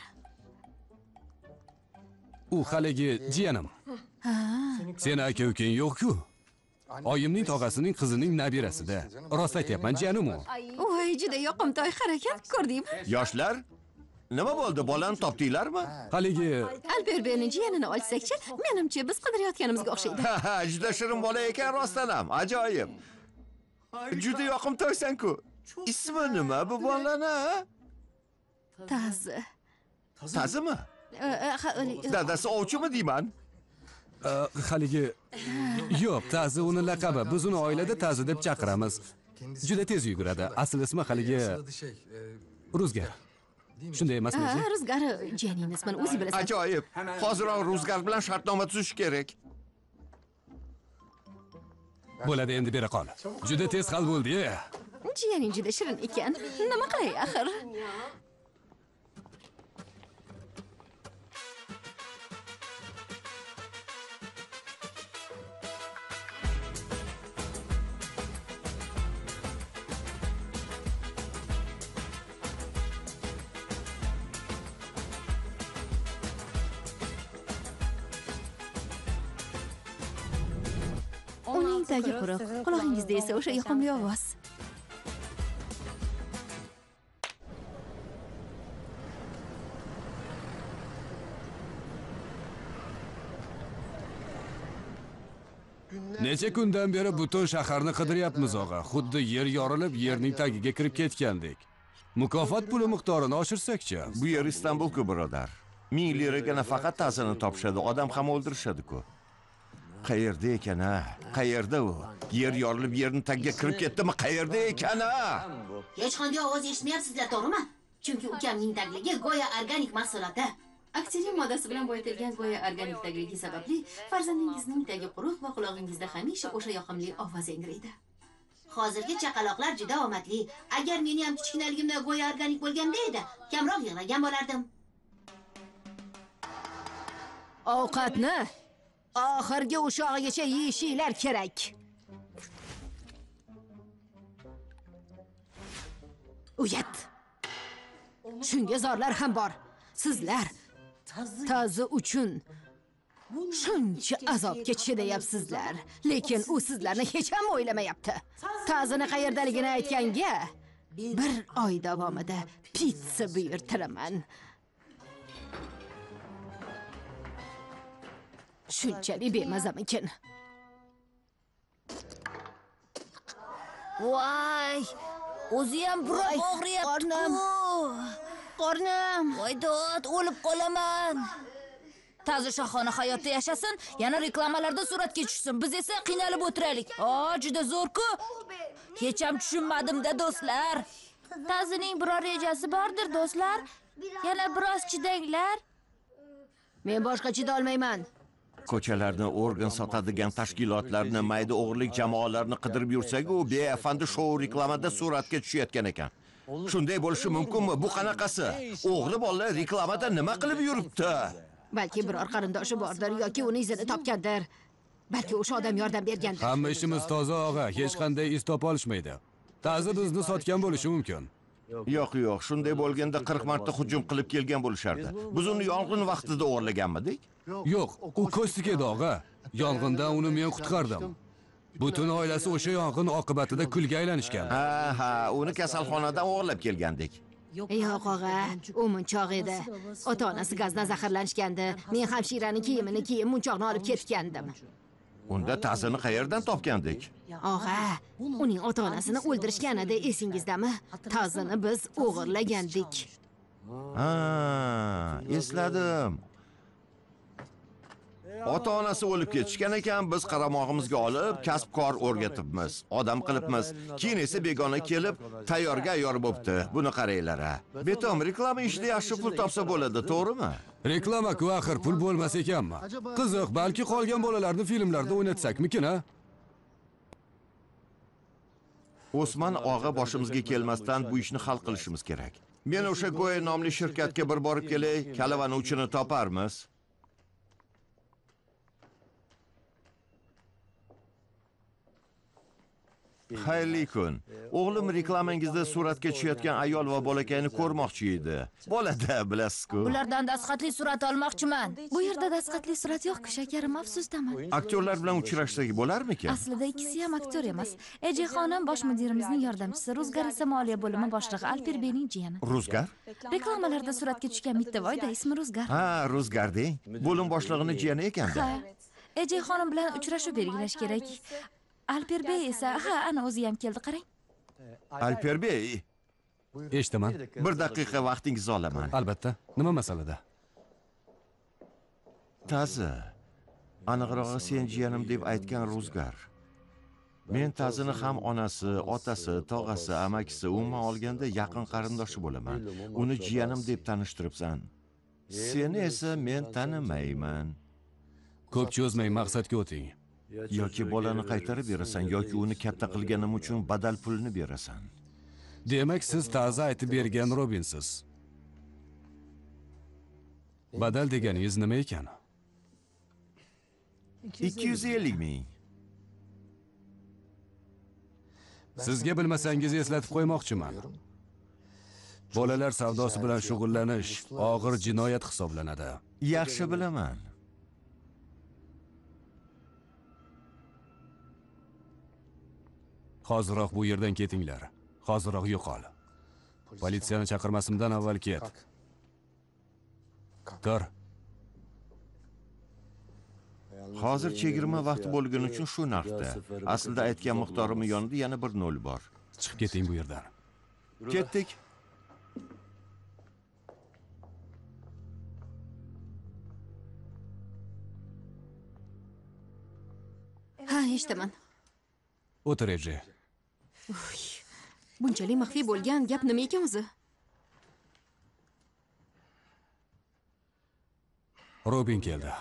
U haligi jiyanim. Ha. Seni aka-ukang yo'q-ku. Oyimning tog'asining qizining nabirasida. Rost aytyapman, jiyanim u. Voy, juda yoqimtoy harakat, ko'rdingmi? Yoshlar, nima bo'ldi? Bolani topdinglarmi? Haligi Alper berning jiyanini olsak-chi, menimcha biz qidirayotganimizga o'xshaydi. Ha, juda shirin bola ekan rostdan ham. Ajoyib. Juda yoqimtoysan-ku. Ismi nima bu bolani? Tazi. Tazimi? Ha, o'li- Dadasi ovchimi deyman? Haligi yo'q, Tazi uni laqabi. Biz uni oilada Tazi deb chaqiramiz. Juda tez yuguradi. Asl ismi haligi Ruzgar. Shunday emasmi? Ha, Ruzgar jiyaning ismini o'zi bilasan. Ajoyib. Hozirroq Ruzgar bilan shartnoma tuzish kerak. Bo'ladi, endi bera qol. Juda tez hal bo'ldi-ya. Jiyaning juda shirin ekan. Nima qilay axir? Uning tagi quruq, quloqingizda esa o'sha yoqimli ovoz. Necha kundan beri butun shaharni qidiryapmiz, og'a. Xuddi yer yorilib, yerning tagiga kirib ketgandek. Mukofot puli miqdorini oshirsak-chi? Bu yer Istanbul-ku, birodar. ming liraga nafaqat ta'zini topishadi, odam ham o'ldirishadi-ku. Qayerda ekan ha? Qayerda u? Yer yorilib, yerning tagiga kirib ketdimi? Qayerda ekan ha? Hech qanday ovoz eshitmayapsizlar, to'g'rimi? Chunki ukamning tagligi go'yo organik mahsuloti. Aksilin moddasi bilan boyitilgan go'yo organik tagligi sababli farzandingizning tagi quruq va qulog'ingizda hamisha o'sha yoqimli ovoz yangraydi. Hozirgi chaqaloqlar juda omadli. Agar meni ham kichkinaligimda go'yo organik bo'lganda edi, kamroq yig'lagan bo'lardim. Ovqatni oxirgi ushog'igacha yeyishinglar kerak. Uyat. Shunga zorlar ham bor. Sizlar Tazi uchun shuncha azobga chidayapsizlar, lekin u sizlarni hech ham o'ylamayapti. Tazini qayerdaligini aytganga bir oy davomida pitsa buyurtiraman. Shunchalik bemazamikin. Voy, o'zi ham biroq og'riyapti. Qornim. Qornim. Voy dod, o'lib qolaman. Tazi shohona hayotda yashasin, yana reklamalarda suratga tushsin. Biz esa qiynalib o'tiraylik. O, juda zo'r-ku. Hech ham tushunmadim-da, do'stlar. Tazining biror rejasi bordir, do'stlar. Yana biroz chidanglar. Men boshqa chida olmayman. Ko'chalarni organ sotadigan tashkilotlarni, mayda o'g'irlik jamoalarini qidirib yursak, u beafandi shou reklamada suratga tushayotgan ekan. Shunday bo'lishi mumkinmi? Bu qanaqasi? O'g'ri bola reklamada nima qilib yuribdi? Balki biror qarindoshi bordir yoki uni izini topgandir. Balki o'sha odam yordam bergandir. Hamma ishimiz toza, og'a. Hech qanday iz topa olishmaydi. Tazi bizni sotgan bo'lishi mumkin. Yo'q, yo'q, shunday bo'lganda qirq marta hujum qilib kelgan bo'lishardi. Biz uni yong'in vaqtida o'g'irlaganmidik? Yo'q, u ko'stik edi, og'a. Yong'indan uni men qutqardim. Butun oilasi o'sha yong'in oqibatida kulga aylanishgan. Ha, ha, uni kasalxonadan o'g'irlab kelgandik. Yo'q, og'a, u munchoq edi. Ota-onasi gazdan zaharlanishgandi. Men hamshiraning kiyimini kiyib munchoqni olib ketgandim. Unda Tazini qayerdan topgandik? Og'a, uning ota-onasini o'ldirishganida esingizdami? Tazini biz o'g'irlagandik. Ha, esladim. Ota-onasi o'lib ketishgan ekan, biz qaramog'imizga olib, kasb-kor o'rgatibmiz, odam qilibmiz. Keyin esa begona kelib, tayyorga ayyor bo'pti. Buni qaranglar ha. Betom, reklama ishida yaxshi pul topsa bo'ladi, to'g'rimi? Reklama-ku axir pul bo'lmas ekanmi? Qiziq, balki qolgan bolalarni filmlarda o'ynatsakmikin, ha? Osman og'a boshimizga kelmasdan bu ishni hal qilishimiz kerak. Men o'sha Goya nomli shirkatga bir borib kelay, kalavani uchini toparmiz. Xayrli kun. O'g'lim reklamangizda suratga tushayotgan ayol va bolakayni ko'rmoqchi edi. Bolada, bilasiz-ku. Ulardan dastxatli surat olmoqchiman. Bu yerda dastxatli surat yo'q, shakarim, afsusdaman. Aktyorlar bilan uchrashsak bo'larmikan? Aslida ikkisi ham aktyor emas. Eje xonim bosh mudirimizning yordamchisi, Ruzgar esa moliya bo'limi boshlig'i Alper Beyning jiyani. Ruzgar? Reklamalarda suratga tushgan Mittavoyda ismi Ruzgar. Ha, Ruzgar deng. Bo'lim boshlig'ining jiyani ekan-da. Ha. Eje xonim bilan uchrashuv belgilash kerak. Alper Bey esa, ha, ana o'zi ham keldi, qarang. Alperbey, eshitaman. bir daqiqa vaqtingizni olaman. Albatta. Nima masalada? Tazi, aniqrog'i sen jiyanim deb aytgan Ro'zgar. Men Tazini ham onasi, otasi, tog'asi, amakisi, umuman olganda yaqin qarindoshi bo'laman. Uni jiyanim deb tanishtiribsan. Seni esa men tanimayman. Ko'p cho'zmay maqsadga o'ting. Yoki bolani qaytarib berasan, yoki uni katta qilganim uchun badal pulni berasan. Demak, siz Tazi aytib bergan Robinsiz. Badal deganingiz nima ekan? ikki yuz ellik ming. Sizga bilmasangiz eslatib qo'ymoqchiman. Bolalar savdosi bilan shug'ullanish og'ir jinoyat hisoblanadi. Yaxshi bilaman. Hozirroq bu yerdan ketinglar. Hozirroq yo'qol. Politsiyani chaqirmasimdan avval ket. Tur. Hozir chegirma vaqti bo'lgani uchun shu narxda. Aslida aytgan miqdorim yonida yana bir nol bor. Chiqib keting bu yerdan. Ketdik. Ha, eshitaman. O'tir, Eji. Bunchalik maxfiy bo'lgan gap nima ekan o'zi? Robin keldi.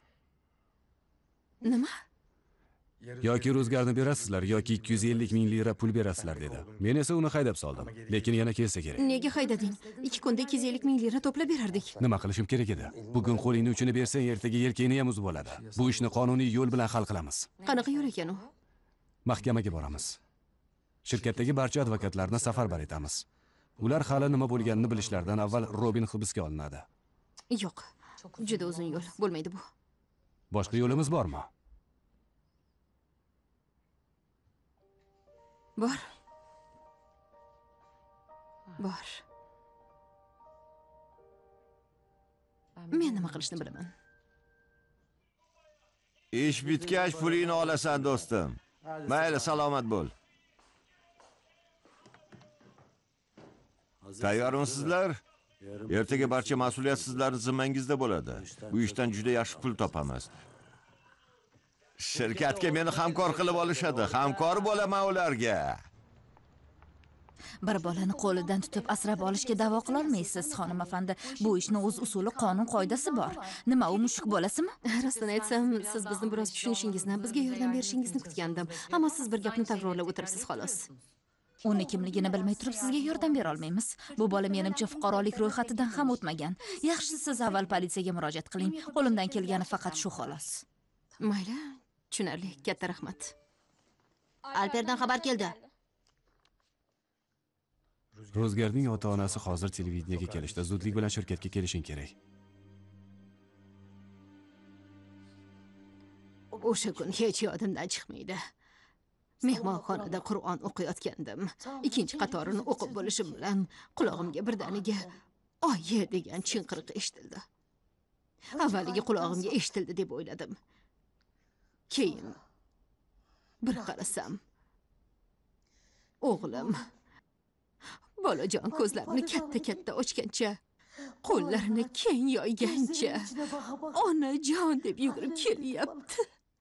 Nima? Yoki ro'zgarni berasizlar, yoki ikki yuz ellik ming lira pul berasizlar dedi. Men esa uni haydab soldim. Lekin yana kelsa kerak. Nega haydading? Ikki kunda ikki yuz ellik ming lira to'plab berardik. Nima qilishim kerak edi? Bugun qo'lingni uchini bersang, ertaga yelkangni ham uzib oladi. Bu ishni qonuniy yo'l bilan hal qilamiz. Qanaqa yo'l ekan u? Mahkamaga boramiz. Shirkatdagi barcha advokatlarni safarbar etamiz. Ular hali nima bo'lganini bilishlaridan avval Robin hibsga olinadi. Yo'q. Juda uzun yo'l. Bo'lmaydi bu. Boshqa yo'limiz bormi? Bor. Bor. Men nima qilishni bilaman. Ish bitgach pulingni olasan, do'stim. Mayli, salomat bo'l. Tayyormisizlar? Ertaga barcha mas'uliyat sizlarning zimmangizda bo'ladi. Bu ishdan juda yaxshi pul topamiz. Shirkatga meni hamkor qilib olishadi. Hamkor bo'laman ularga. Bir bolani qo'lidan tutib asrab olishga da'vo qila olmaysiz, xonim afandi. Bu ishning o'z usuli, qonun qoidasi bor. Nima u mushuk bolasimi? Rostini aytsam, siz bizni biroz tushunishingizni, bizga yordam berishingizni kutgandim. Ammo siz bir gapni takrorlab o'tiribsiz xolos. Uni kimligini bilmay turib sizga yordam bera olmaymiz. Bu bola menimcha fuqarolik ro'yxatidan ham o'tmagan. Yaxshisi siz avval politsiyaga murojaat qiling. Qo'limdan kelgani faqat shu xolos. Mayli, tushunarli. Katta rahmat. Alperdan xabar keldi. Ro'zgarning ota-onasi hozir televideniyaga kelishdi. Zudlik bilan shirkatga kelishing kerak. O'sha kun hech yodimdan chiqmaydi. Mehmonxonada Qur'on o'qiyotgandim. Ikkinchi qatorini o'qib bo'lishim bilan qulog'imga birdaniga "Oyi" degan chinqiriq eshitildi. Avvaliga qulog'imga eshitildi deb o'yladim. Keyin bir qarasam, o'g'lim bolajon ko'zlarini katta-katta ochgancha, qo'llarini keng yoygancha, "Onajon" deb yugurib kelyapti.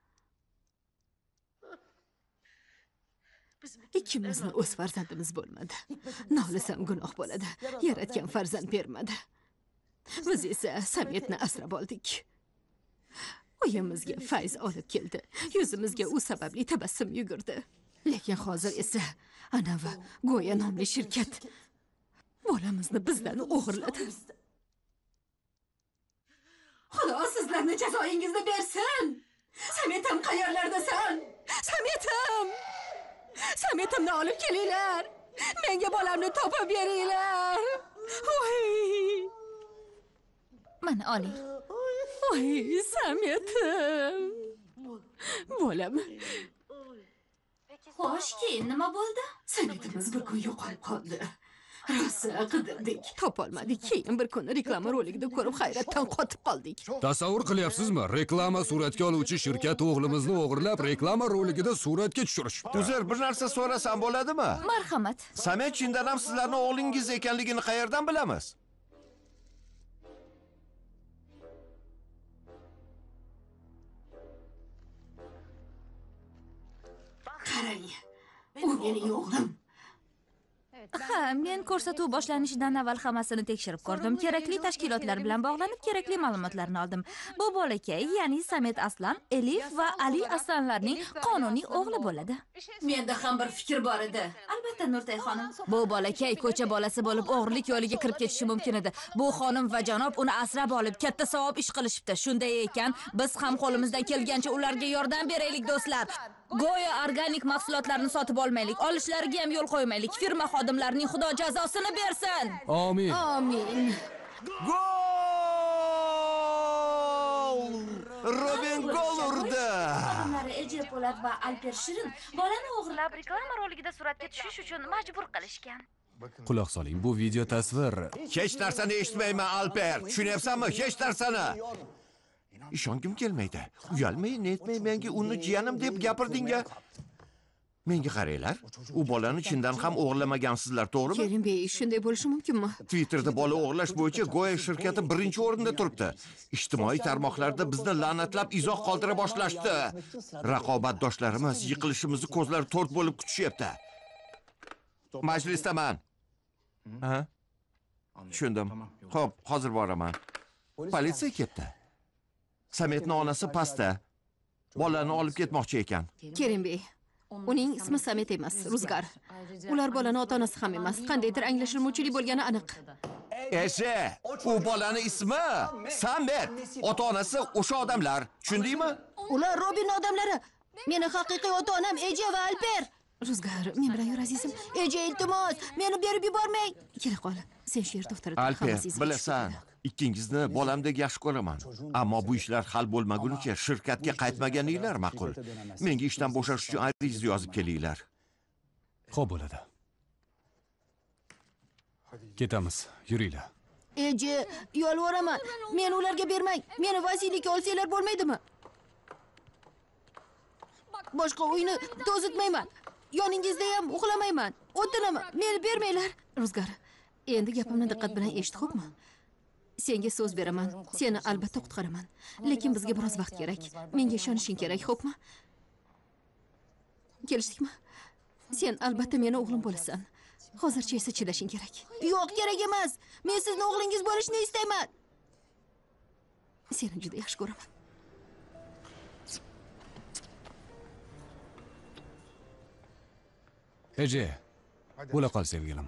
Ikkimizni o'z farzandimiz bo'lmadi. Nolisam gunoh bo'ladi. Yaratgan farzand bermadi. Biz esa Sametni asrab oldik. Uyimizga fayz olib keldi. Yuzimizga u sababli tabassum yugurdi. Lekin hozir esa ana va Go'ya nomli shirkat bolamizni bizdan o'g'irladi. Xudo sizlarni jazoingizni bersin. Sametim qayerlardasan? Sametim! Sametimni olib kelinglar. Menga bolamni topib beringlar. Voy! Mana oling. Voy, Sametim. Bolam. Xo'sh, keyin nima bo'ldi? Sametimiz bir kun yo'qolib qoldi. Rosa qidirdik, topolmadik. Keyin bir kuni reklama roligida ko'rib hayratdan qotib qoldik. Tasavvur qilyapsizmi? Reklama suratga oluvchi shirkat o'g'limizni o'g'irlab, reklama roligida suratga tushirishibdi. Uzr, bir narsa so'rasam bo'ladimi? Marhamat. Samet chindan ham sizlarning o'g'lingiz ekanligini qayerdan bilamiz? Qarang, u mening o'g'lim. Ha, men ko'rsatuv boshlanishidan avval hammasini tekshirib ko'rdim. Kerakli tashkilotlar bilan bog'lanib, kerakli ma'lumotlarni oldim. Bu bolakay, ya'ni Samet Aslan, Elif va Ali Aslanlarning qonuniy o'g'li bo'ladi. Menda ham bir fikr bor edi. Albatta, Nurtay xonim. Bu bolakay ko'cha bolasi bo'lib o'g'rilik yo'liga kirib ketishi mumkin edi. Bu xonim va janob uni asrab olib, katta savob ish qilishibdi. Shunday ekan, biz ham qo'limizdan kelgancha ularga yordam beraylik, do'stlar. Go'yo organik mahsulotlarni sotib olmaylik, olishlariga ham yo'l qo'ymaylik. Firma xodimlarining Xudo jazosini bersin. Amin. Amin. Gol! Robin gol urdi. Xodimlari Eje Po'lat va Alper Shirin bolani o'g'irlab reklama roligida suratga tushish uchun majbur qilishgan. Quloq soling, bu video tasvir. Hech narsani eshitmayman, Alper. Tushunyapsanmi? Hech narsani. Ishongim kelmaydi. Uyalmay, netmay menga uni jiyanim deb gapirding-a. Menga qaranglar. U bolani chindan ham o'g'irlamagansizlar, to'g'rimi? Kerimbey, shunday bo'lishi mumkinmi? Twitterda bola o'g'irlash bo'yicha Goya shirkati birinchi o'rinda turibdi. Ijtimoiy tarmoqlarda bizni la'natlab izoh qoldira boshlashdi. Raqobatdoshlarimiz yiqilishimizni ko'zlari to'rt bo'lib kutishyapti. Majlisdaman. Ha? Tushundim. Xo'p, hozir boraman. Politsiya ketdi. Sametning onasi pastda. Bolani olib ketmoqchi ekan. Kerimbey, uning ismi Samet emas, Ruzgar. Ular bolani ota-onasi ham emas. Qandaydir anglashilmovchilik bo'lgani aniq. Eje, u bolani ismi Samet, ota-onasi o'sha odamlar. Tushundingmi? Ular Robin odamlari. Meni haqiqiy ota-onam Eje va Alper. Ruzgar, men bilan yur azizim. Eje, iltimos, meni berib yubormang. Kela qol. Sen shu yerda o'tirib Alper, bilasan, ikkingizni bolamdek yaxshi ko'raman. Ammo bu ishlar hal bo'lmagunicha shirkatga qaytmaganinglar ma'qul. Menga ishdan bo'shash uchun ariza yozib kelinglar. Xo'p bo'ladi. Ketamiz, yuringlar. Eje, yolvoraman. Meni ularga bermang. Meni vasiylikka olsanglar bo'lmaydimi? Boshqa uyni to'zitmayman. Yoningizda ham uxlamayman. O'tinaman. Meni bermanglar. Ruzgar, endi gapimni diqqat bilan eshit, xo'pmi? Senga so'z beraman. Seni albatta qutqaraman. Lekin bizga biroz vaqt kerak. Menga ishonishing kerak, xo'pmi? Kelishdikmi? Sen albatta meni o'g'lim bo'lasan. Hozircha esa chidashing kerak. Yo'q, kerak emas. Men sizni o'g'lingiz bo'lishni istayman. Seni juda yaxshi ko'raman. Eje, bo'la qol sevgilim.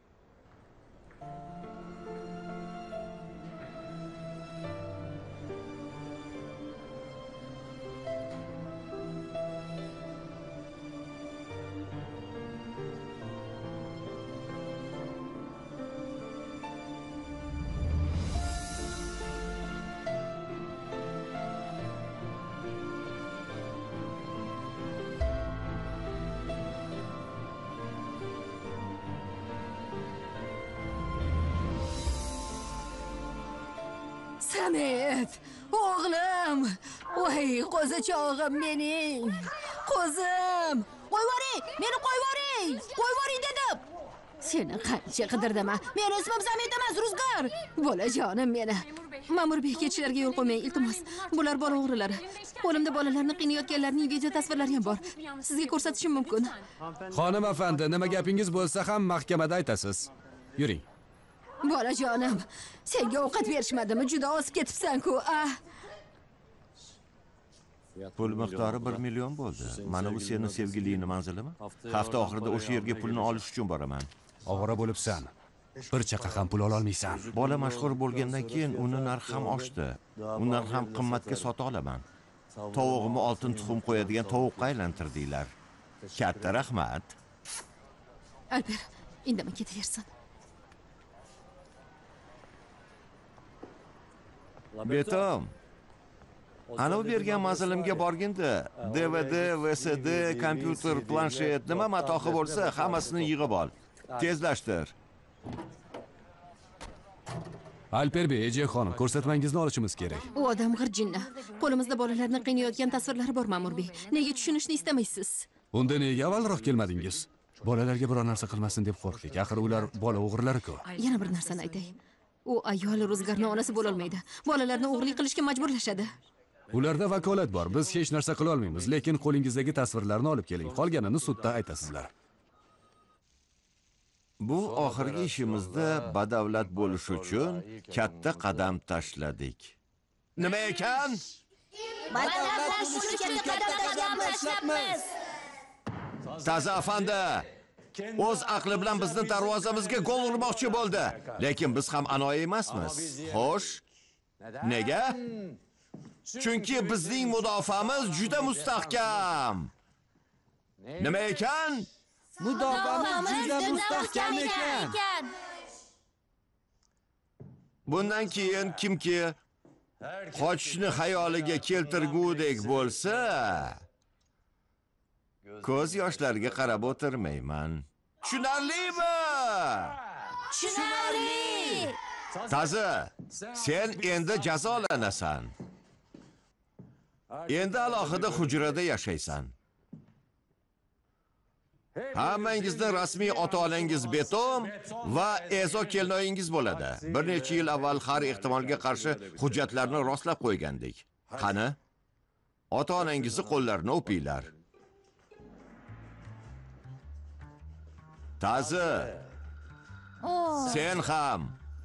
Samet, o'g'lim. Voy, qo'zichog'im mening. Qo'zim. Qo'yvoring, meni qo'yvoring. Qo'yvoring dedim. Seni qancha qidirdim. Meni ismim Samet emas, Ruzgar. Bolajonim meni. Ma'mur bey, ketishlarga yo'l qo'ymang, iltimos. Bular bola o'g'rilari. Qo'limda bolalarni qiynayotganlarning video tasvirlari ham bor. Sizga ko'rsatishim mumkin. Xonim afandi, nima gapingiz bo'lsa ham mahkamada aytasiz. Yuring. Bolajonim, senga ovqat berishmadimi? Juda ozib ketibsan-ku. Ah. Pul miqdori bir million bo'ldi. Mana bu seni sevgilingning manzilimi? Hafta oxirida o'sha yerga pulni olish uchun boraman. Ovora bo'libsan. Bir chaqa ham pul ola olmaysan. Bola mashhur bo'lgandan keyin uni narxi ham oshdi. Undan ham qimmatga sota olaman. Tovug'imni oltin tuxum qo'yadigan tovuqqa aylantirdinglar. Katta rahmat. Alper, indamay ketaversin. Betom. Ana u bergan manzilimga borganda D V D, V S D, kompyuter, planshet, nima matohi bo'lsa, hammasini yig'ib ol. Tezlashtir. Alperbey, Ejey xonim, ko'rsatmangizni olishimiz kerak. U odam g'irjinna. Qo'limizda bolalarni qiynayotgan tasvirlari bor, ma'murbey. Nega tushunishni istamaysiz? Unda nega avvalroq kelmadingiz? Bolalarga biror narsa qilmasin deb qo'rqdik. Axir ular bola o'g'rilari-ku. Yana bir narsani aytay. U ayol Ro'zgarning onasi bo'la olmaydi. Bolalarni o'g'rilik qilishga majburlashadi. Ularda vakolat bor. Biz hech narsa qila olmaymiz, lekin qo'lingizdagi tasvirlarni olib keling. Qolganini sudda aytasizlar. Bu oxirgi ishimizda badavlat bo'lish uchun katta qadam tashladik. Nima ekan? Badavlat bo'lish uchun katta qadam tashlabmiz. Taza afandi, o'z aqli bilan bizni darvozamizga gol urmoqchi bo'ldi. Lekin biz ham anoyi emasmiz. Xo'sh, nega? Chunki bizning mudofaamiz juda mustahkam. Nima ekan? Mudofaamiz juda mustahkam ekan. Bundan keyin kimki qochishni xayoliga keltirgudek bo'lsa, ko'z yoshlariga qarab o'tirmayman. Tushunarlimi? Tushunarli. Tazi, sen endi jazolanasan. Endi alohida hujrada yashaysan. Hammangizni rasmiy ota-onangiz Betom va Ezo kelinoyingiz bo'ladi. Bir necha yil avval har ehtimolga qarshi hujjatlarni rostlab qo'ygandik. Qani? Ota-onangizni qo'llarini o'pinglar. Tazi, sen ham.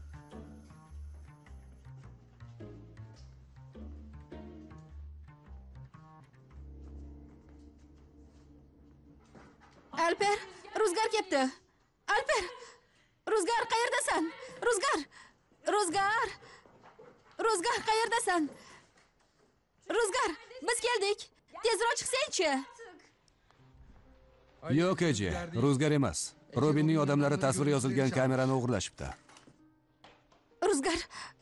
Alper, Ro'zgar kelibdi. Alper! Ro'zgar, qayerdasan? Ro'zgar! Ro'zgar! Ro'zgar, qayerdasan? Ro'zgar, biz keldik. Tezroq chiqsang-chi. Yo'q, Ejey, Ro'zgar emas. Robinning odamlari tasvir yozilgan kamerani o'g'irlashibdi. Ro'zgar.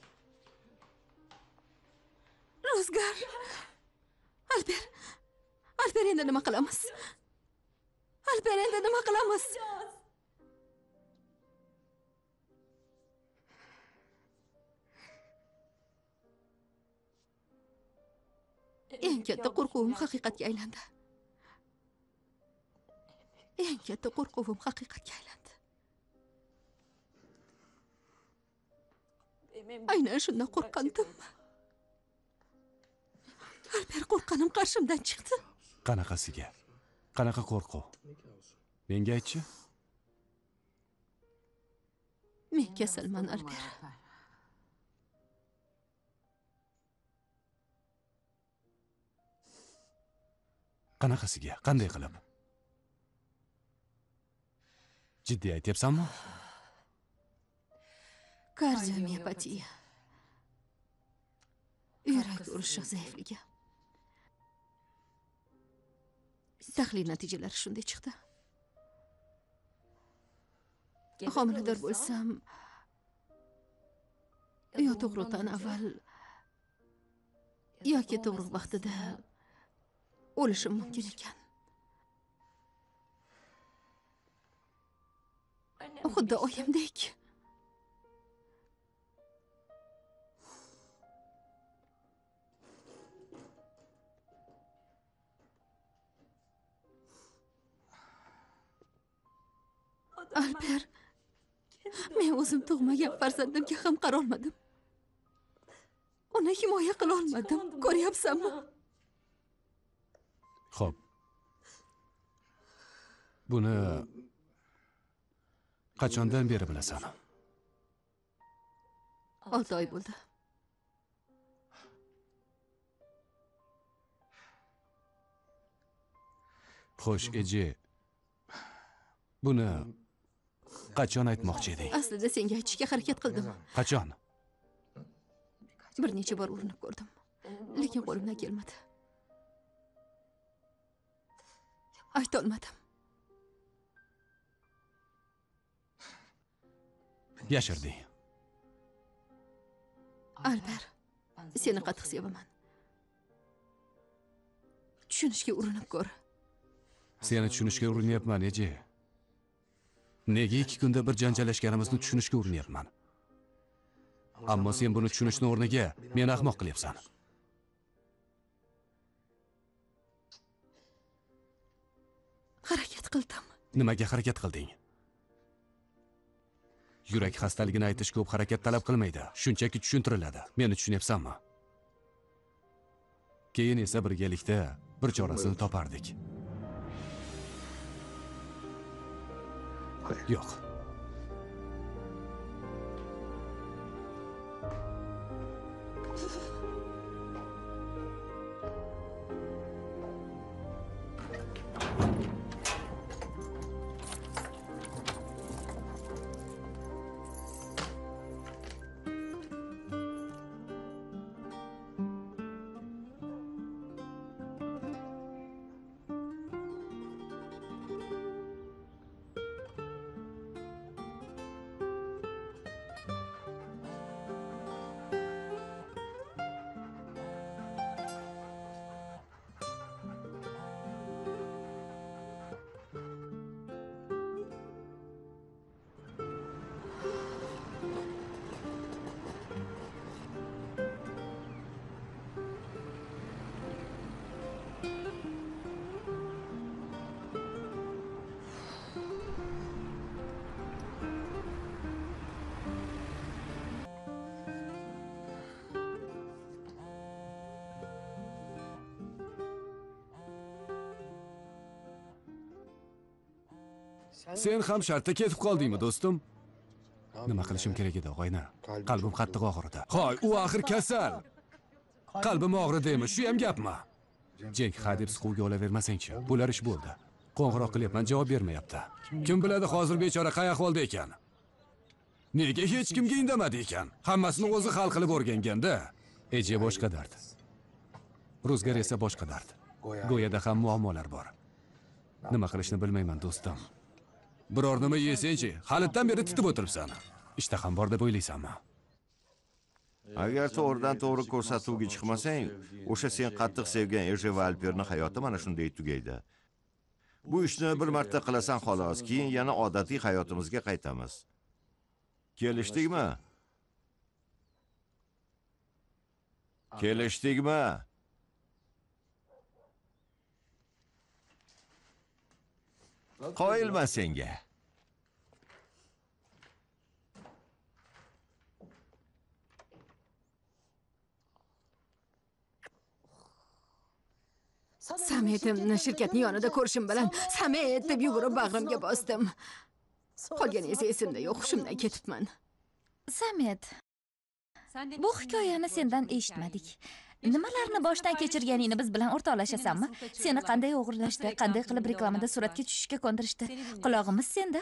Ro'zgar. Alper. Alper, endi nima qilamiz? Alper, endi nima qilamiz? Eng katta qo'rquvim haqiqatga aylandi. Eng katta qo'rquvim haqiqatga aylandi. Aynan shundan qo'rqandim. Alper, qo'rqqanim qarshimdan chiqdi. Qanaqasiga? Qanaqa qo'rquv? Menga aytchi? Men kasalman, Alper. Qanaqasiga? Qanday qilib? Jiddiy aytyapsanmi? Kardiomiopatiya. Yurak urishi zaifligi. Tahlil natijalari shunday chiqdi. Homilador bo'lsam, yo tug'ruqdan avval yoki tug'ruq vaqtida o'lishim mumkin ekan. Xuddi oyimdek. Alper, men o'zim tug'magan farzandimga ham qarolmadim. Uni himoya qila olmadim. Ko'ryapsanmi? Xo'p. Buni qachondan beri bilasan? olti oy bo'ldi. Xo'sh, Ejey. Buni qachon aytmoqchi eding? Aslida senga aytishga harakat qildim. Qachon? Bir necha bor urinib ko'rdim, lekin qo'limdan kelmadi. Ayta olmadim. Yashirding. Alper, seni qattiq sevaman. Tushunishga urinib ko'r. Seni tushunishga urinyapman, Ejey. Nega ikki kunda bir janjallashganimizni tushunishga urinyapman. Ammo sen buni tushunishning o'rniga meni ahmoq qilyapsan. Harakat qildim. Nimaga harakat qilding? Yurak xastaligini aytish ko'p harakat talab qilmaydi. Shunchaki tushuntiriladi. Meni tushunyapsanmi? Keyin esa birgalikda bir chorasini topardik. Yo'q. Sen ham shartda ketib qoldingmi, do'stim? Nima qilishim kerak edi, og'ayna? Qalbim qattiq og'ridi. Hoy, u axir kasal. Qalbim og'ridimi? Shu ham gapmi? Jek, hadeb siquvga olavermasang-chi. Bular ish bo'ldi. Qo'ng'iroq qilyapman, javob bermayapti. Kim biladi hozir bechora qay ahvolda ekan? Nega hech kimga indamadi ekan? Hammasini o'zi hal qilib o'rganganda. Eje boshqa dard. Ro'zgar esa boshqa dard. Go'yada ham muammolar bor. Nima qilishni bilmayman, do'stim. Biror nima yesang-chi, halitdan beri titib o'tiribsan. Ishtaham bor deb o'ylaysanmi? Agar to'g'ridan to'g'ri ko'rsatuvga chiqmasang, o'sha sen qattiq sevgan Erje va Alperning hayoti mana shunday tugaydi. Bu ishni bir marta qilasan xolos, keyin yana odatiy hayotimizga qaytamiz. Kelishdikmi? Kelishdikmi? Qoyilman senga. Sametimni shirkatning yonida ko'rishim bilan Samet deb yugurib bag'rimga bosdim. Qolgani esa esimda yo'q, hushimdan ketibman. Samet, bu hikoyani sendan eshitmadik. Nimalarni boshdan kechirganingni biz bilan o'rtoqlashasanmi? Seni qanday o'g'irlashdi, qanday qilib reklamada suratga tushishga ko'ndirishdi? Qulog'imiz senda.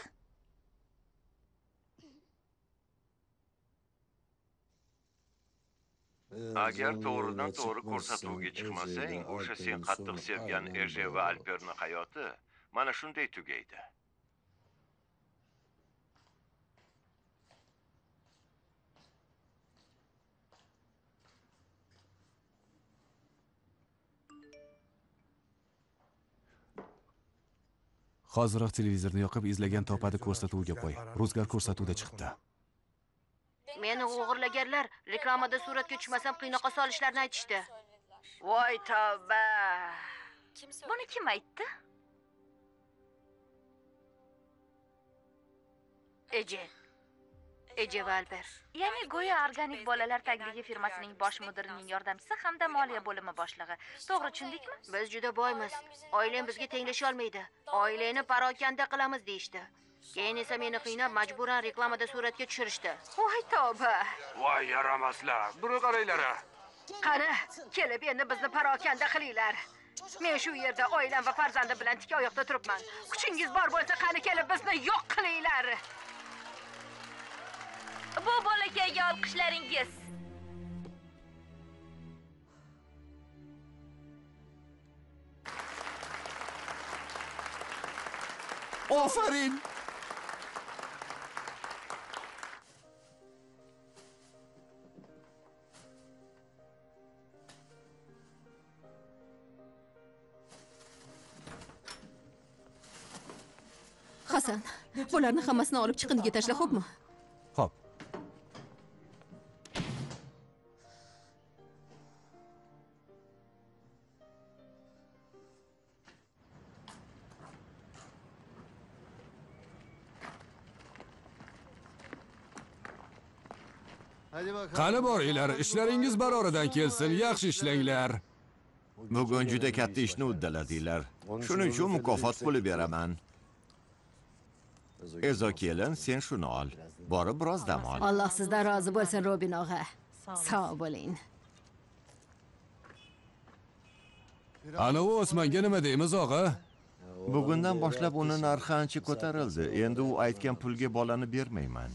Agar to'g'ridan to'g'ri ko'rsatuvga chiqmasang, o'sha sen qattiq sevgan Erje va Alperning hayoti mana shunday tugaydi. Hoziroq televizorni yoqib izlagan topadi ko'rsatuviga qo'y. Ro'zgar ko'rsatuvda chiqdi. Meni o'g'irlaganlar reklamada suratga tushmasam qiynoqqa solishlarini aytishdi. Voy tavba. Buni kim aytdi? Eje. Eje va Alper. Ya'ni Goya organik bolalar tagligi firmasining bosh mudirining yordamchisi hamda moliya bo'limi boshlig'i. To'g'ri tushundikmi? Biz juda boymiz. Oilam bizga tenglasha olmaydi. Oilani parokanda qilamiz deyishdi. Keyin esa meni qiynab majburan reklamada suratga tushirishdi. Voy tavba. Voy yaramaslar, buni qaranglar. Qani, kelib endi bizni parokanda qilinglar. Men shu yerda oilam va farzandim bilan tik oyoqda turibman. Kuchingiz bor bo'lsa, qani kelib bizni yo'q qilinglar. Bu bolakayga olqishlaringiz. Ofarin! Hasan, bularni hammasini olib chiqindiga tashla, xo'pmi? Xo'p. Qani boringlar, ishlaringiz baroridan kelsin, yaxshi ishlanglar. Bugun juda katta ishni uddaladinglar. Shuning uchun mukofot puli beraman. Ezo kelin, sen shuni ol. Borib biroz dam ol. Alloh sizdan rozi bo'lsin, Robin og'a. Sog' bo'ling. Ana u Osmonga nima deymiz, og'a? Bugundan boshlab uni narxi ancha ko'tarildi. Endi u aytgan pulga bolani bermayman.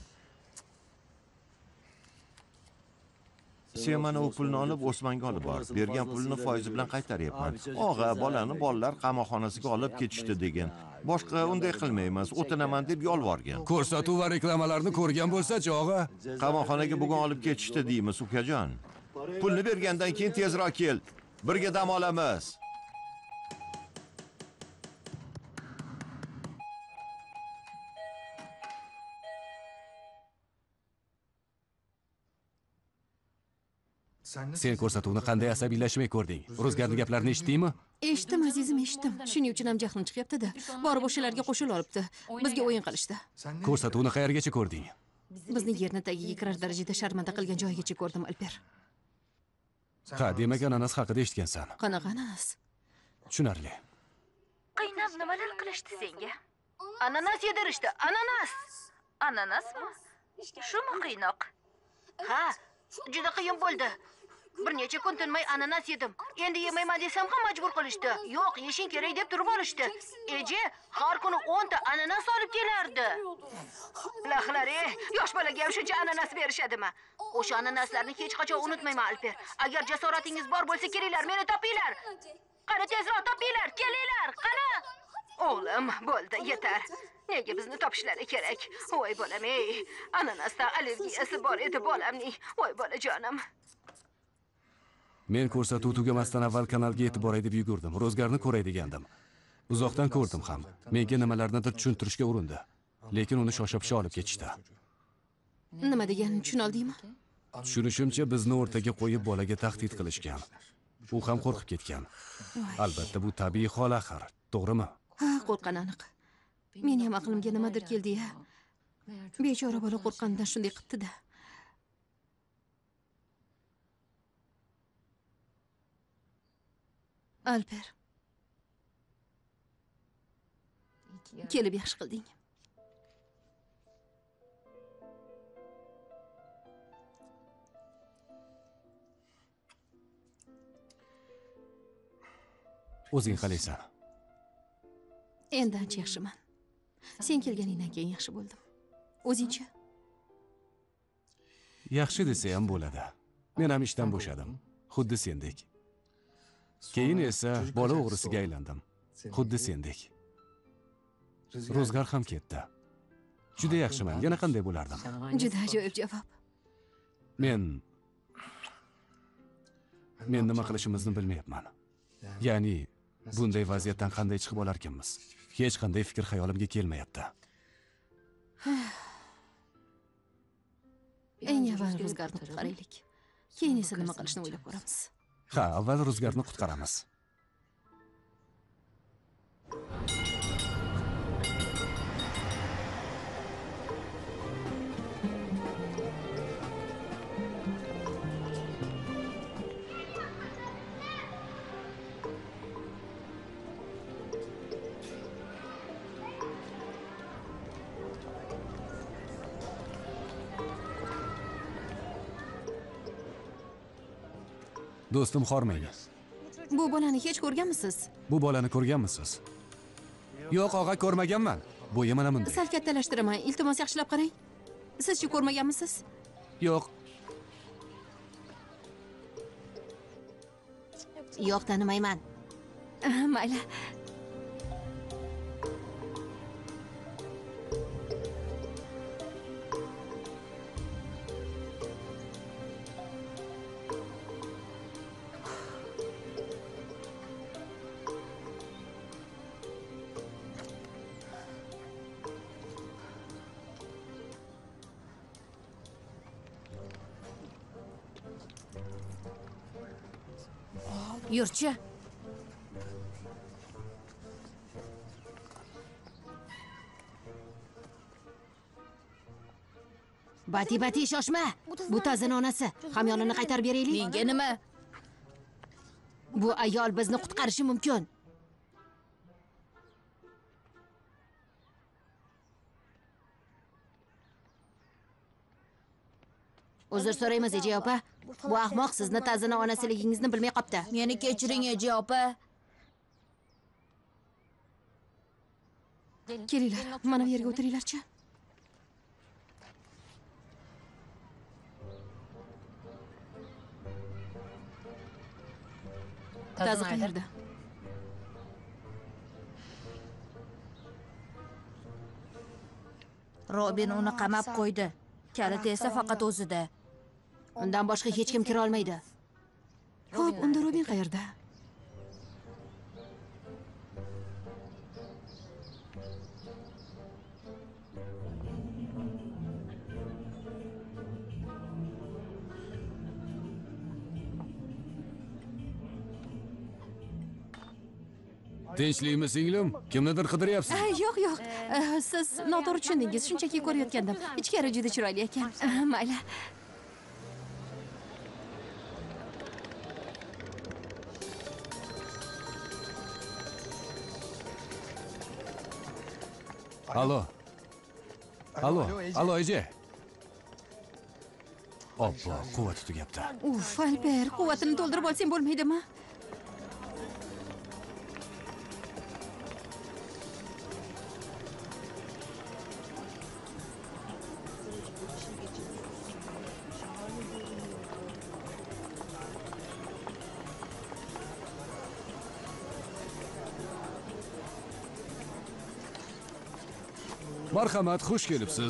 Sen mana u pulni olib Osmonga olib bor. Bergan pulni foizi bilan qaytaryapman. Og'a, bolani bolalar qamoqxonasiga olib ketishdi degan. Boshqa unday qilmaymiz, o'tinaman deb yolvorgan. Ko'rsatuv va reklamalarni ko'rgan bo'lsa-chi, og'a? Qamoqxonaga bugun olib ketishdi deymiz, ukajon. Pulni bergandan keyin tezroq kel. Birga dam olamiz. Sen ko'rsatuvni qanday asabiylashmay ko'rding? Ro'zgarning gaplarini eshitdingmi? Eshitdim, azizim, eshitdim. Shuning uchun ham jahlim chiqyapti-da. Borib o'shalarga qo'shilib olibdi. Bizga o'yin qilishdi. Ko'rsatuvni qayergacha ko'rding? Bizni yerni tagiga kirar darajada sharmanda qilgan joyigacha ko'rdim, Alper. Ha, demak ananas haqida eshitgansan. Qanaqa ananas? Tushunarli. Qiynab nimalar qilishdi senga? Ananas yedirishdi. Ananas. Ananasmi? Shumi qiynoq? Ha, juda qiyin bo'ldi. Bir necha kun tinmay ananas yedim. Endi yemayman desam ham majbur qilishdi. Yo'q, yeshing kerak deb turib olishdi. Eji, har kuni o'n ta ananas olib kelardi. Lahlar-ey, yosh bolaga ham shuncha ananas berishadimi? O'sha ananaslarni hech qachon unutmayman, Alper. Agar jasoratingiz bor bo'lsa, kelinglar, meni topinglar. Qani tezroq topinglar, kelinglar, qani. O'g'lim, bo'ldi, yetar. Nega bizni topishlari kerak? Voy bolam-ey, ananasdan allergiyasi bor edi bolamning. Voy bolajonim. Men ko'rsatuv tugamasdan avval kanalga yetib boray deb yugurdim. Ro'zgarni ko'ray degandim. Uzoqdan ko'rdim ham. Menga nimalarnidir tushuntirishga urindi. Lekin uni shosha-pisha olib ketishdi. Nima deganini tushuna oldingmi? Tushunishimcha, bizni o'rtaga qo'yib bolaga tahdid qilishgan. U ham qo'rqib ketgan. Albatta, bu tabiiy hol axir, to'g'rimi? Ha, qo'rqqan aniq. Meni ham aqlimga nimadir keldi-ya. Bechora bola qo'rqqanidan shunday qildi-da. Alper. Kelib yaxshi qilding. O'zing qalaysan? Endi ancha yaxshiman. Sen kelganingdan keyin yaxshi bo'ldim. O'zingchi? Yaxshi desa ham bo'ladi. Men ham ishdan bo'shadim, xuddi sendek. Keyin esa bola o'g'risiga aylandim, xuddi sendek. Ro'zgar ham ketdi. Juda yaxshiman. Yana qanday bo'lardim? Juda ajoyib javob. Men Men nima qilishimizni bilmayapman. Ya'ni bunday vaziyatdan qanday chiqib olarkanmiz? Hech qanday fikr xayolimga kelmayapti. Eng avval Ro'zgarni qutqaraylik. Keyin esa nima qilishni o'ylab ko'ramiz. Ha, avval Ro'zgarni qutqaramiz. Do'stim Xormang. Bu bolani hech ko'rganmisiz? Bu bolani ko'rganmisiz? Yo'q, og'a, ko'rmaganman. Bo'yi mana bunday. Sal kattalashtiraman. Iltimos yaxshilab qarang. Siz-chi ko'rmaganmisiz? Yo'q. Yo'q, tanimayman. Mayli. Yurchi. Bati bati shoshma. Bu tazini onasi. Hamyonini qaytarib beraylik. Menga nima? Bu ayol bizni qutqarishi mumkin. Uzr so'raymiz, Eji opa. Bu ahmoq sizni tazini onasiligingizni bilmay qopti. Meni kechiring, Eji opa. Kelinglar, mana bu yerga o'tiringlar-chi. Tazi qayerda? Robin uni qamab qo'ydi. Kaliti esa faqat o'zida. Undan boshqa hech kim kira olmaydi. Xo'p, unda Robin qayerda? Tinchlikmi singlim? Kimnidir qidiryapsiz? Ah, yo'q, yo'q. Eh, Siz noto'g'ri tushundingiz. Shunchaki ko'rayotgandim. Ichkari juda chiroyli ekan. Ah, Mayli. Alo. Alo, alo Eji. Oppo, quvvati tugabdi. Uf, Alper, quvvatini to'ldirib olsang bo'lmaydimi? Marhamat, xush kelibsiz.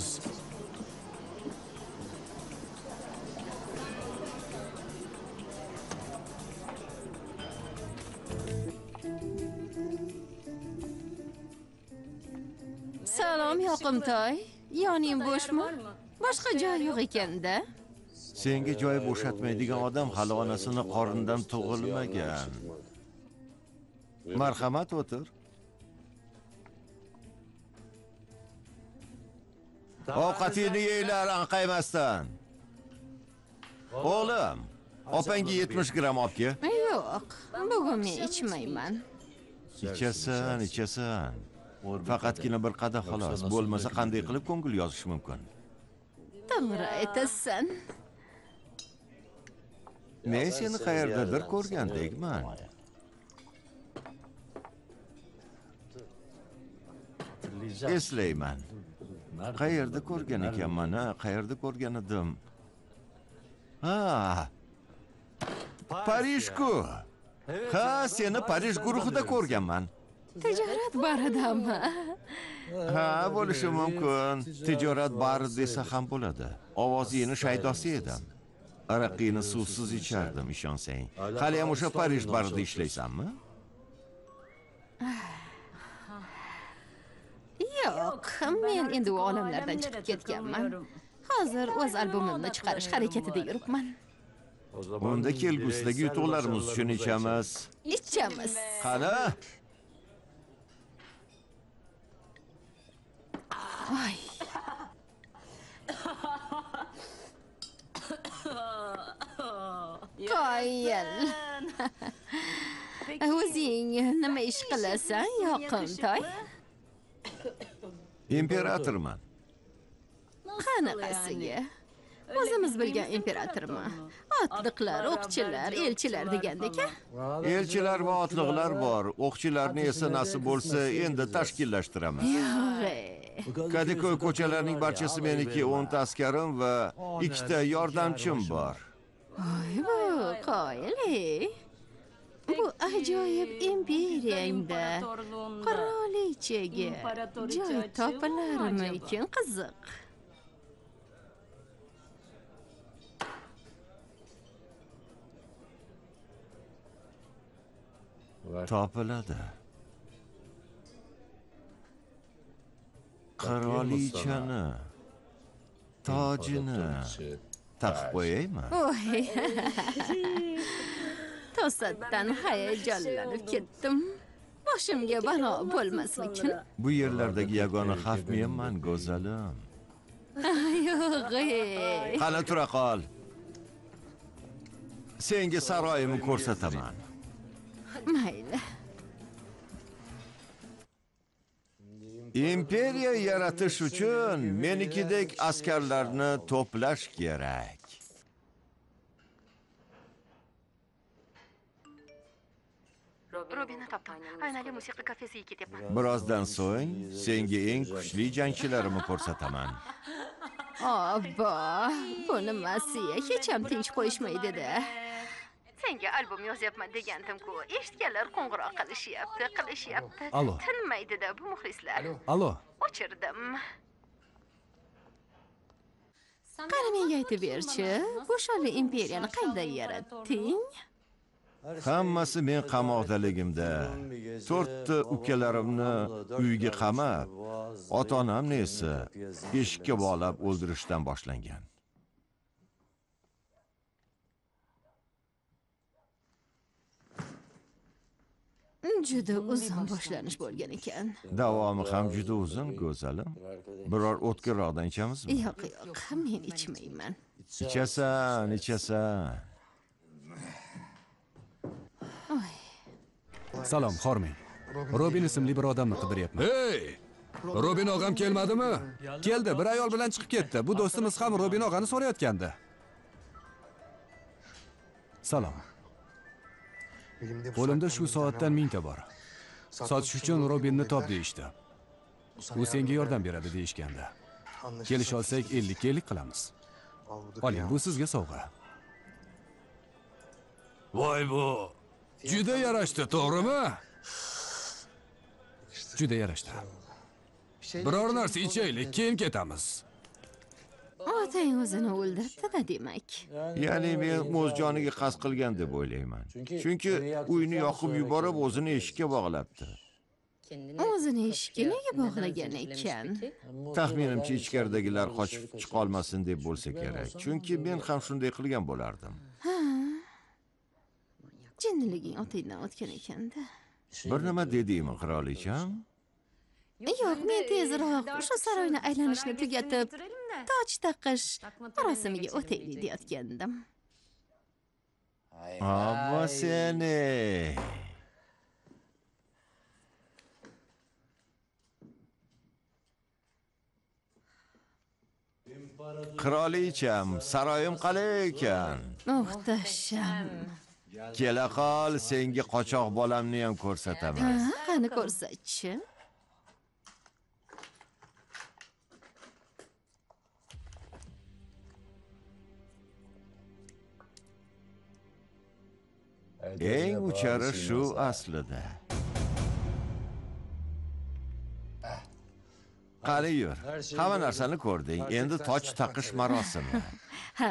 Salom, yoqimtoy. Yoning bo'shmi? Boshqa joy yo'q ekanda. Senga joy bo'shatmaydigan odam hali onasini qornidan tug'ilmagan. Marhamat, o'tir. Ovqatingni yeylar anqaymasdan. O'g'lim, opangga yetmish gramm olib kel. Yo'q, bugun men ichmayman. Ichasan, ichasan. Faqatgina bir qadah xolos. Bo'lmasa qanday qilib ko'ngil yozish mumkin? To'g'ri aytasan. Men seni qayerdadir ko'rgandekman. Eslayman. Qayerda ko'rgan ekanman, ha? Qayerda ko'rgan edim? Ha. Parij-ku. Ha, seni Parij guruhida ko'rganman. Tijorat baridami? Ha, bo'lishi mumkin. Tijorat bari desa ham bo'ladi. Ovozingni shaydosi edim. Araqingni suvsiz ichardim, ishonsang. Hali ham o'sha Parij barida ishlaysanmi? Yo'q, men endi u olamlardan chiqib ketganman. Hozir o'z albomimni chiqarish harakatida yuribman. Unda kelgusidagi yutuqlarimiz uchun ichamiz. Ichamiz. Qani? Ay. Qoyil. O'zing nima ish qilasan, yoqimtoy? Imperatorman. Qanaqasiga? O'zimiz bilgan imperatorman. Otliqlar, o'qchilar, elchilar degandek-a? Elchilar va otliqlar bor. O'qchilarni esa nasib bo'lsa endi tashkillashtiraman. Yo'q. Kadiko'y ko'chalarining barchasi meniki, o'nta askarim va ikkita yordamchim bor. Voy, bu qoyil. Bu ajoyib imperiyangda qirolichaga joy topilarmikin, qiziq. Topiladi. Qirolichani, tojini taqib qo'yaymi? Voy. to'satdan hayajonlanib ketdim. Boshimga balo bo'lmasmikin? Bu yerlardagi yagona xavf menman, go'zalim. Yo'q. Qani tura qol. Senga saroyimni ko'rsataman. Mayli. Imperiya yaratish uchun menikidek askarlarni to'plash kerak. Robinni topdim. Aynali musiqa kafesiga ketyapman. Birozdan so'ng senga eng kuchli jangchilarimni ko'rsataman. Obbo, bu nimasiya hech ham tinch qo'yishmaydi-da. Senga albom yozyapman degandim-ku. Eshitganlar qo'ng'iroq qilishyapti, qilishyapti. Alo. Tinmaydi-da bu muxlislar. Alo. O'chirdim. Qani menga aytib berchi, bu shonli imperiyani qanday yaratding? Hammasi men qamoqdaligimda to'rtta ukalarimni uyga qamab, ota-onamni esa eshikka bog'lab o'ldirishdan boshlangan. Juda uzun boshlanish bo'lgan ekan. Davomi ham juda uzun, go'zalim. Biror o'tkirroqdan ichamizmi? Yo'q, yo'q, men ichmayman. Ichasan, ichasan. Salom, hormang. Robin ismli bir odamni qidiryapman. Hey! Robin og'am kelmadimi? Keldi, bir ayol bilan chiqib ketdi. Bu do'stimiz ham Robin og'ani so'rayotgandi. Salom. Qo'limda shu soatdan mingta bor. Sotish uchun Robinni top deyishdi. U senga yordam beradi deyishgandi. Kelish olsak ellik ellik qilamiz. Oling, bu sizga sovg'a. Voy bu. Juda yarashdi, to'g'rimi? Juda yarashdi. Biror narsa ichaylik, keyin ketamiz. Otang o'zini o'ldirdi-da demak. Ya'ni men o'z joniga qasd qilgan deb o'ylayman. Chunki uyni yoqib yuborib o'zini eshikka bog'labdi. O'zini eshikka nega bog'lagan ekan? Taxminimcha ichkaridagilar qochib chiqa olmasin deb bo'lsa kerak. Chunki men ham shunday qilgan bo'lardim. Jinniliging otangdan o'tgan ekanda. Bir nima dedingmi, qirolicham? Yo'q, men tezroq shu saroyni aylanishni tugatib, toj taqish marosimiga o'taylik deyotgandim. Obbo seni. Qirolicham, saroyim qalay ekan? Muhtasham. Kela qol, senga qochoq bolamni ham ko'rsataman. Ha, qani ko'rsatchi. Eng uchari shu aslida. Qani yur. Hamma narsani ko'rding. Endi toj taqish marosimi. Ha.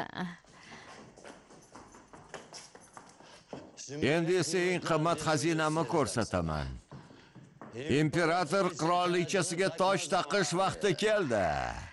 Endi esa eng qimmat xazinamni ko'rsataman. Imperator qirolichasiga toj taqish vaqti keldi.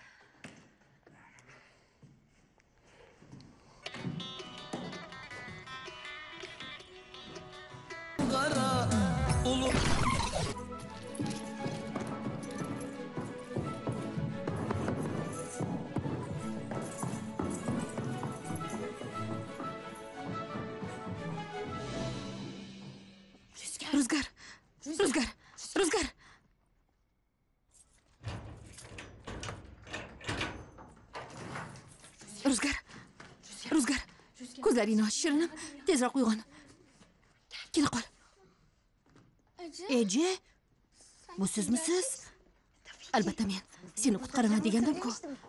Ruzgar. Ruzgar. Ruzgar. Ruzgar. Ruzgar. Ko'zlaringni och, Shirinim. Tezroq uyg'on. Kela qol. Eji, bu sizmisiz? Albatta men. Seni qutqaraman degandim-ku.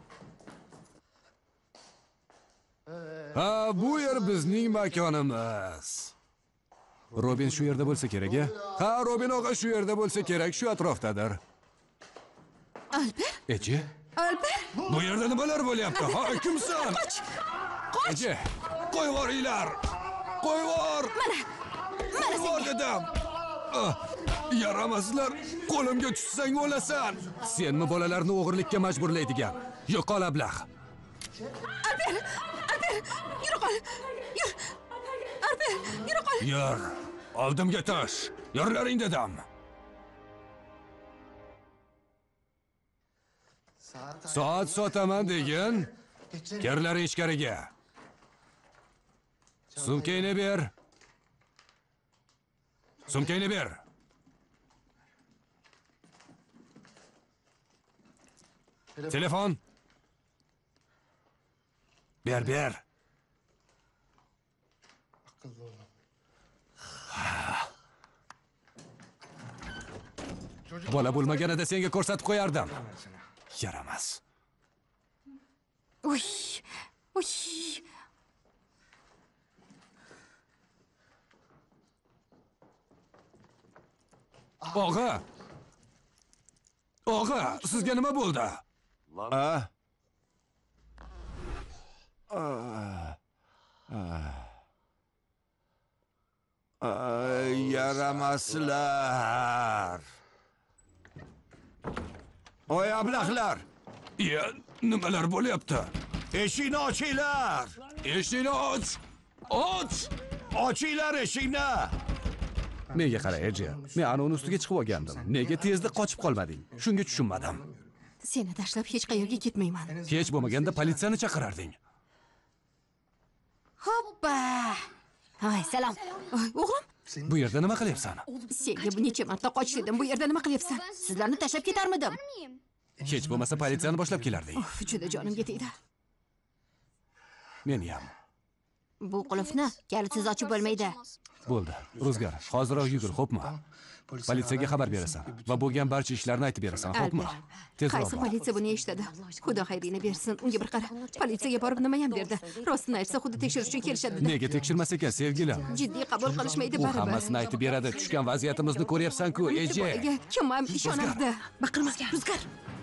Ha, bu yer bizning makonimiz. Robin shu yerda bo'lsa kerak-a? Ha, Robin og'a shu yerda bo'lsa kerak, shu atrofdadir. Alper? Eji? Alper? Bu yerda nimalar bo'lyapti? Ha, kimsan? Qoch! Qoch! Eji, qo'yvoringlar. Qo'yvor. Mana. Mana Qo'yvor dedim. Yaramaslar. Qo'limga tushsang o'lasan. Senmi bolalarni o'g'irlikka majburlaydigan? Yo'qol ablah. Alper! Alper! Yur qol. Yur. Alper! yura qol. Yur, oldimga tush. Yurlaring dedim. Soat sotaman degan. Kirlaring ichkariga. Sumkangni ber. Sumkangni ber. Telefon. Ber, ber. Bola bo'lmaganida senga ko'rsatib qo'yardim. Yaramas. Uy. Uy. Og'a. Og'a, sizga nima bo'ldi? A? Ay, yaramaslar. Oy ablahlar, Ya, nimalar bo'lyapti? eshikni ochinglar. Eshikni och. Och! Ochinglar eshikni. Menga qara, Eji. Men ana uni ustiga chiqib olgandim. Nega tezda qochib qolmading? Shunga tushunmadim. Seni tashlab hech qayerga ketmayman. Hech bo'lmaganda politsiyani chaqirarding. Hoppa. Voy, salom. Voy, o'g'lim, Bu yerda nima qilyapsan? senga bir necha marta qoch dedim. Bu yerda nima qilyapsan? Sizlarni tashlab ketarmidim. Hech bo'lmasa politsiyani boshlab kelarding. Uf, juda jonimga tegdi. Men ham. Bu qulfni kalitsiz ochib bo'lmaydi. Bo'ldi. Ro'zgar, hozirroq yugur, xo'pmi? Politsiyaga xabar berasan va bo'lgan barcha ishlarni aytib berasan, xo'pmi? Tezroq. Qaysi politsiya buni eshitadi? Xudo xayringni bersin. Unga bir qara. Politsiyaga borib nima ham berdi? Rostini aytsa, xuddi tekshirish uchun kelishadi. Nega tekshirmas ekan, sevgilim? Jiddiy qabul qilishmaydi U baribir. hammasini aytib beradi. Tushgan vaziyatimizni ko'ryapsan-ku, Eji. Bolaga kim ham ishonardi? Baqirma, Ruzgar.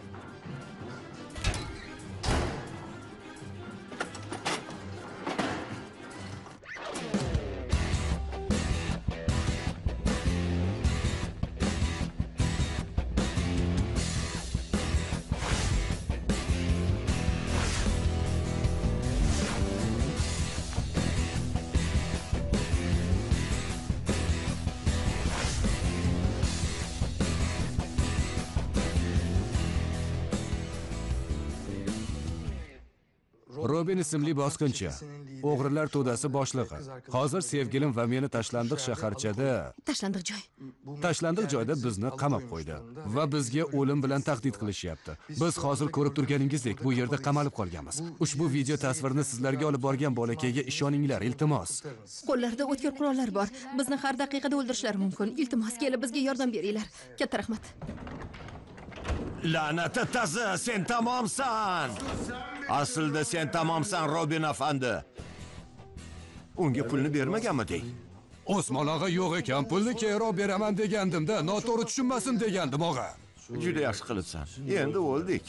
Robin ismli bosqinchi, o'g'rilar to'dasi boshlig'i. Hozir sevgilim va meni tashlandiq shaharchada, Tashlandiq joy. tashlandiq joyda bizni qamab qo'ydi va bizga o'lim bilan tahdid qilishyapti. Biz hozir ko'rib turganingizdek bu yerda qamalib qolganmiz. Ushbu video tasvirni sizlarga olib borgan bolakayga ishoninglar, iltimos. Qo'llarida o'tkir qurollar bor. Bizni har daqiqada o'ldirishlari mumkin. Iltimos, kelib bizga yordam beringlar. Katta rahmat. La'nati tazi, sen tamomsan. Aslida sen tamomsan, Robin afandi. Unga pulni bermaganmiding? Osmon og'a yo'q ekan, pulni keyinroq beraman degandim-da, noto'g'ri tushunmasin degandim, og'a. Juda yaxshi qilibsan. Endi o'ldik.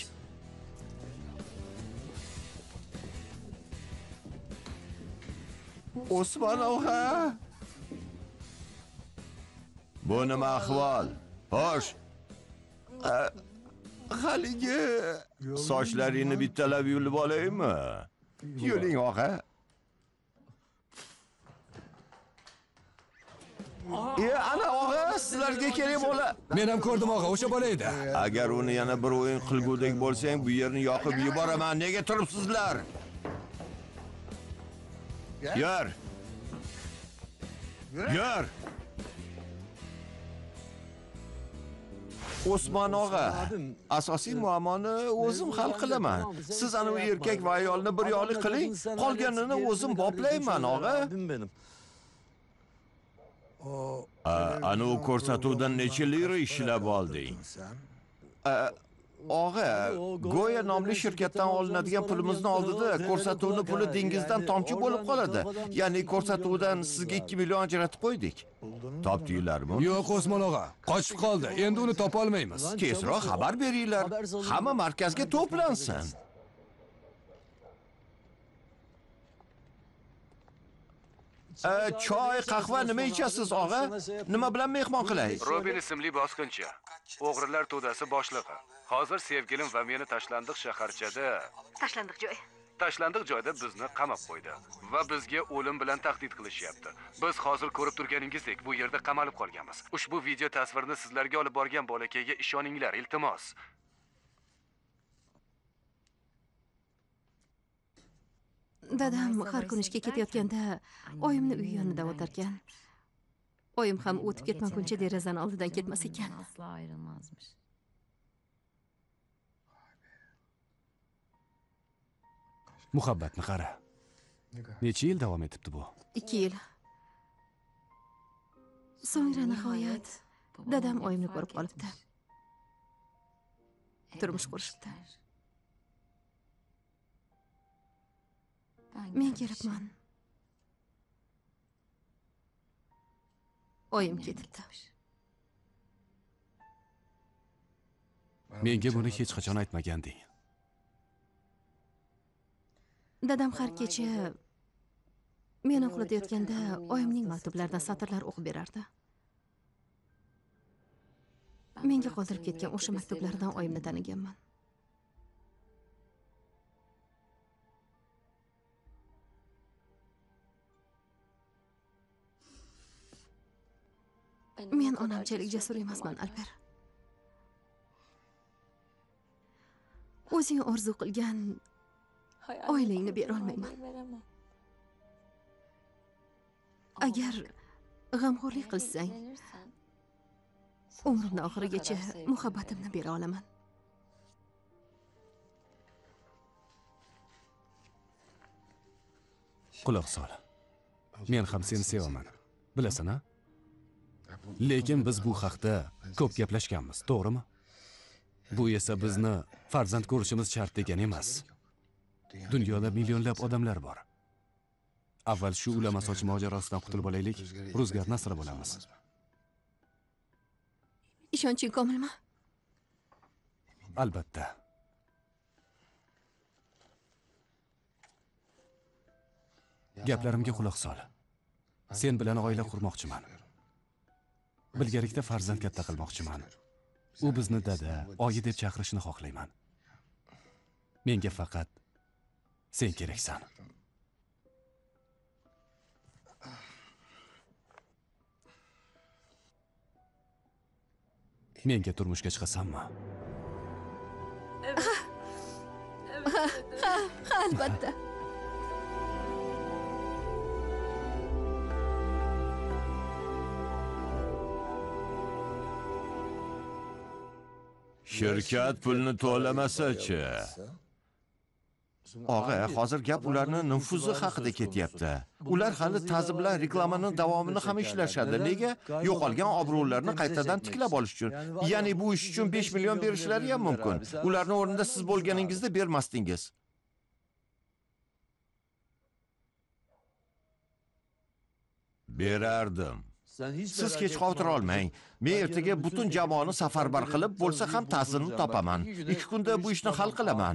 Osmon og'a. Bu nima ahvol? Xo'sh. Haligi sochlaringni bittalab yulib olaymi? Yuling og'a. E, ana og'a, sizlarga kerak bo'la. Men ham ko'rdim og'a, o'sha bola edi. Agar uni yana bir o'yin qilgudek bo'lsang, bu yerni yoqib yuboraman. Nega turibsizlar? Yur. Yur. Osmon og'a, asosiy muammoni o'zim hal qilaman. Siz ana u erkak va ayolni bir yo'li qiling, qolganini o'zim boplayman, og'a. Ana u ko'rsatuvdan necha lira ishlab olding? Og'a, Goya nomli shirkatdan olinadigan pulimizni oldida ko'rsatuvni puli dengizdan tomchi bo'lib qoladi. Ya'ni ko'rsatuvdan sizga ikki million ajratib qo'ydik. Topdinglarmi? Yo'q, Osmon og'a, qochib qoldi. Endi uni topa olmaymiz. Tezroq xabar beringlar. Hamma markazga to'plansin. Choy, qahva nima ichasiz, og'a? Nima bilan mehmon qilay? Robin ismli bosqinchi, o'g'rilar to'dasi boshlig'i. Hozir sevgilim va meni tashlandiq shaharchada. Tashlandiq joy. Tashlandiq joyda bizni qamab qo'ydi va bizga o'lim bilan tahdid qilishyapti. Biz hozir ko'rib turganingizdek bu yerda qamalib qolganmiz. Ushbu video tasvirni sizlarga olib borgan bolakayga ishoninglar, iltimos. Dadam har kun ishga ketayotganda oyimni uy yonida o'tarkan. Oyim ham o'tib ketmaguncha derazani oldidan ketmas ekan. Asla ayrılmazmış. Muhabbatni qara. Necha yil davom etibdi bu? ikki yil. So'ngra nihoyat dadam oyimni ko'rib qolibdi. Turmush qurishibdi. Men kelibman. Oyim ketibdi. Menga buni hech qachon aytmaganding. Dadam har kecha men uxlatayotganda oyimning maktublaridan satrlar o'qib berardi. Menga qoldirib ketgan o'sha maktublardan oyimni taniganman. Men onamchalik jasur emasman, Alper. O'zing orzu qilgan oilangni bera olmayman. Agar g'amxo'rlik qilsang, umrimning oxirigacha muhabbatimni bera olaman. Quloq sol. Men ham seni sevaman. Bilasan-a? Lekin biz bu haqda ko'p gaplashganmiz, to'g'rimi? Bu esa bizni farzand ko'rishimiz shart degani emas. Dunyoda millionlab odamlar bor. Avval shu ulama soch mojarosidan qutulib olaylik, Ro'zgar nasri bo'lamiz. Ishonching komilmi? Albatta. Gaplarimga quloq sol. Sen bilan oila qurmoqchiman. Bilgalikda farzand katta qilmoqchiman. U bizni dada, oyi deb chaqirishni xohlayman. Menga faqat sen keraksan. Menga turmushga chiqasanmi? Ha, albatta. Shirkat pulni to'lamasa-chi? Og'a, hozir gap ularni nufuzi haqida ketyapti. Ular hali ta'zi bilan reklamaning davomini ham ishlashadi. Nega? Yo'qolgan obro'larni qaytadan tiklab olish uchun. Ya'ni bu ish uchun besh million berishlari ham mumkin. Ularning o'rnida siz bo'lganingizda bermasdingiz. Berardim. Siz hech xavotir olmang. Men ertaga butun jamoani safarbar qilib, bo'lsa ham ta'sirini topaman. ikki kunda bu ishni hal qilaman.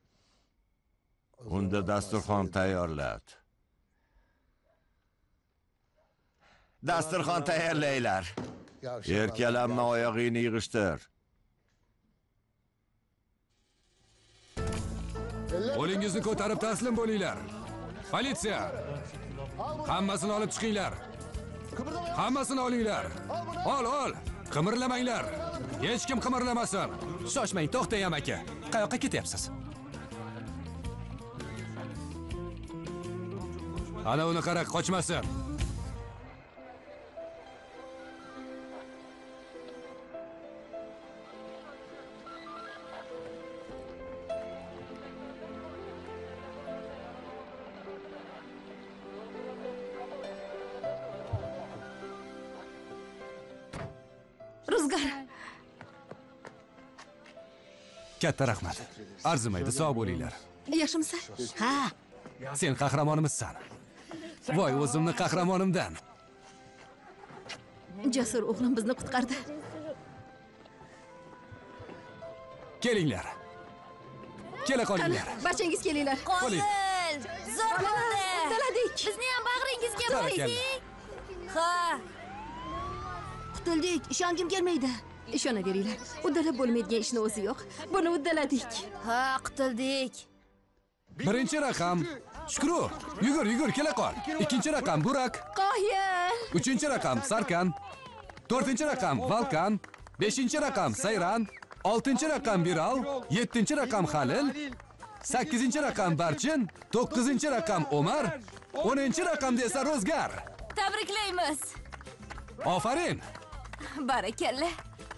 Unda dasturxon tayyorlat. Dasturxon tayyorlaylar. Erkalanma, oyog'ingni yig'ishtir. Qo'lingizni ko'tarib taslim bo'linglar. Politsiya! Hammasini olib chiqinglar. Hammasini olinglar. Ol, ol. Qimirlamanglar. Hech kim qimirlamasin. Shoshmang, to'xtang amaki. Qayoqqa ketyapsiz? Ana uni qara, qochmasin. Ro'zgar. Katta rahmat. Arzimaydi, sog' bo'linglar. Yaxshimisan? Ha, Sen qahramonimizsan. Voy, o'zimni qahramonimdan. Jasur o'g'lim bizni qutqardi. Kelinglar. Kela Qani, qolinglar. barchangiz kelinglar. Qo'ling. Zo'r bo'ldi. Uddaladik. Bizni ham bag'ringizga Barakalla. bo'ling. Ha, qutuldik. Ishongim kelmaydi. Ishonaveringlar. Uddalab bo'lmaydigan ishni o'zi yo'q. Buni uddaladik. ha, qutuldik. Birinchi raqam Shukru, yugur, yugur, kela qol. Ikkinchi raqam Burak. Qoyil. Uchinchi raqam Sarkan. To'rtinchi raqam Valkan. Beshinchi raqam Sayran. Oltinchi raqam Biral. Yettinchi raqam Halil. Sakkizinchi raqam Barchin. To'qqizinchi raqam Omar. O'ninchi raqamda esa Ro'zgar. Tabriklaymiz. Ofarin. Barakalla.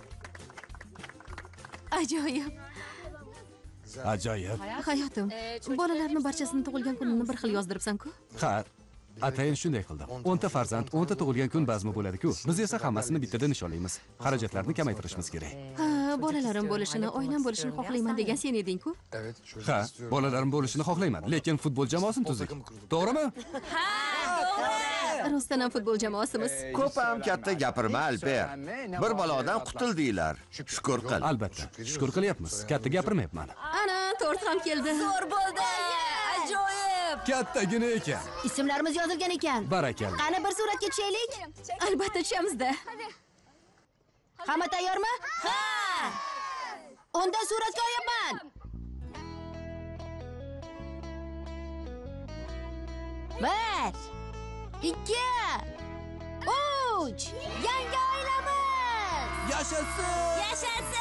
Ajoyib. Ajoyib. Hayotim, bolalarni barchasini tug'ilgan kunini bir xil yozdiribsan-ku? Ha, atayin shunday qildim. o'nta farzand, o'nta tug'ilgan kun bazmi bo'ladi-ku. Biz esa hammasini bittada nishonlaymiz. Xarajatlarni kamaytirishimiz kerak. Ha, bolalarim bo'lishini, oilam bo'lishini xohlayman degan sen eding-ku? Ha, bolalarim bo'lishini xohlayman, lekin futbol jamoasini tuzdik. To'g'rimi? Rostdan ham futbol jamoasimiz. Ko'p ham katta gapirma, Alper. Bir balodan qutuldinglar. Shukr qil. Albatta, shukr qilyapmiz. Katta gapirmayapman. Ana, tort ham keldi. Zo'r bo'ldi. Ajoyib. Kattagina ekan. Ismlarimiz yozilgan ekan. Barakalla. Qani bir suratga tushaylik. Albatta tushamiz-da. Hamma tayyormi? Ha! Unda suratga olyapman. Bir, ikki, uch. Yangi oilamiz. Yashasın! Yashasın.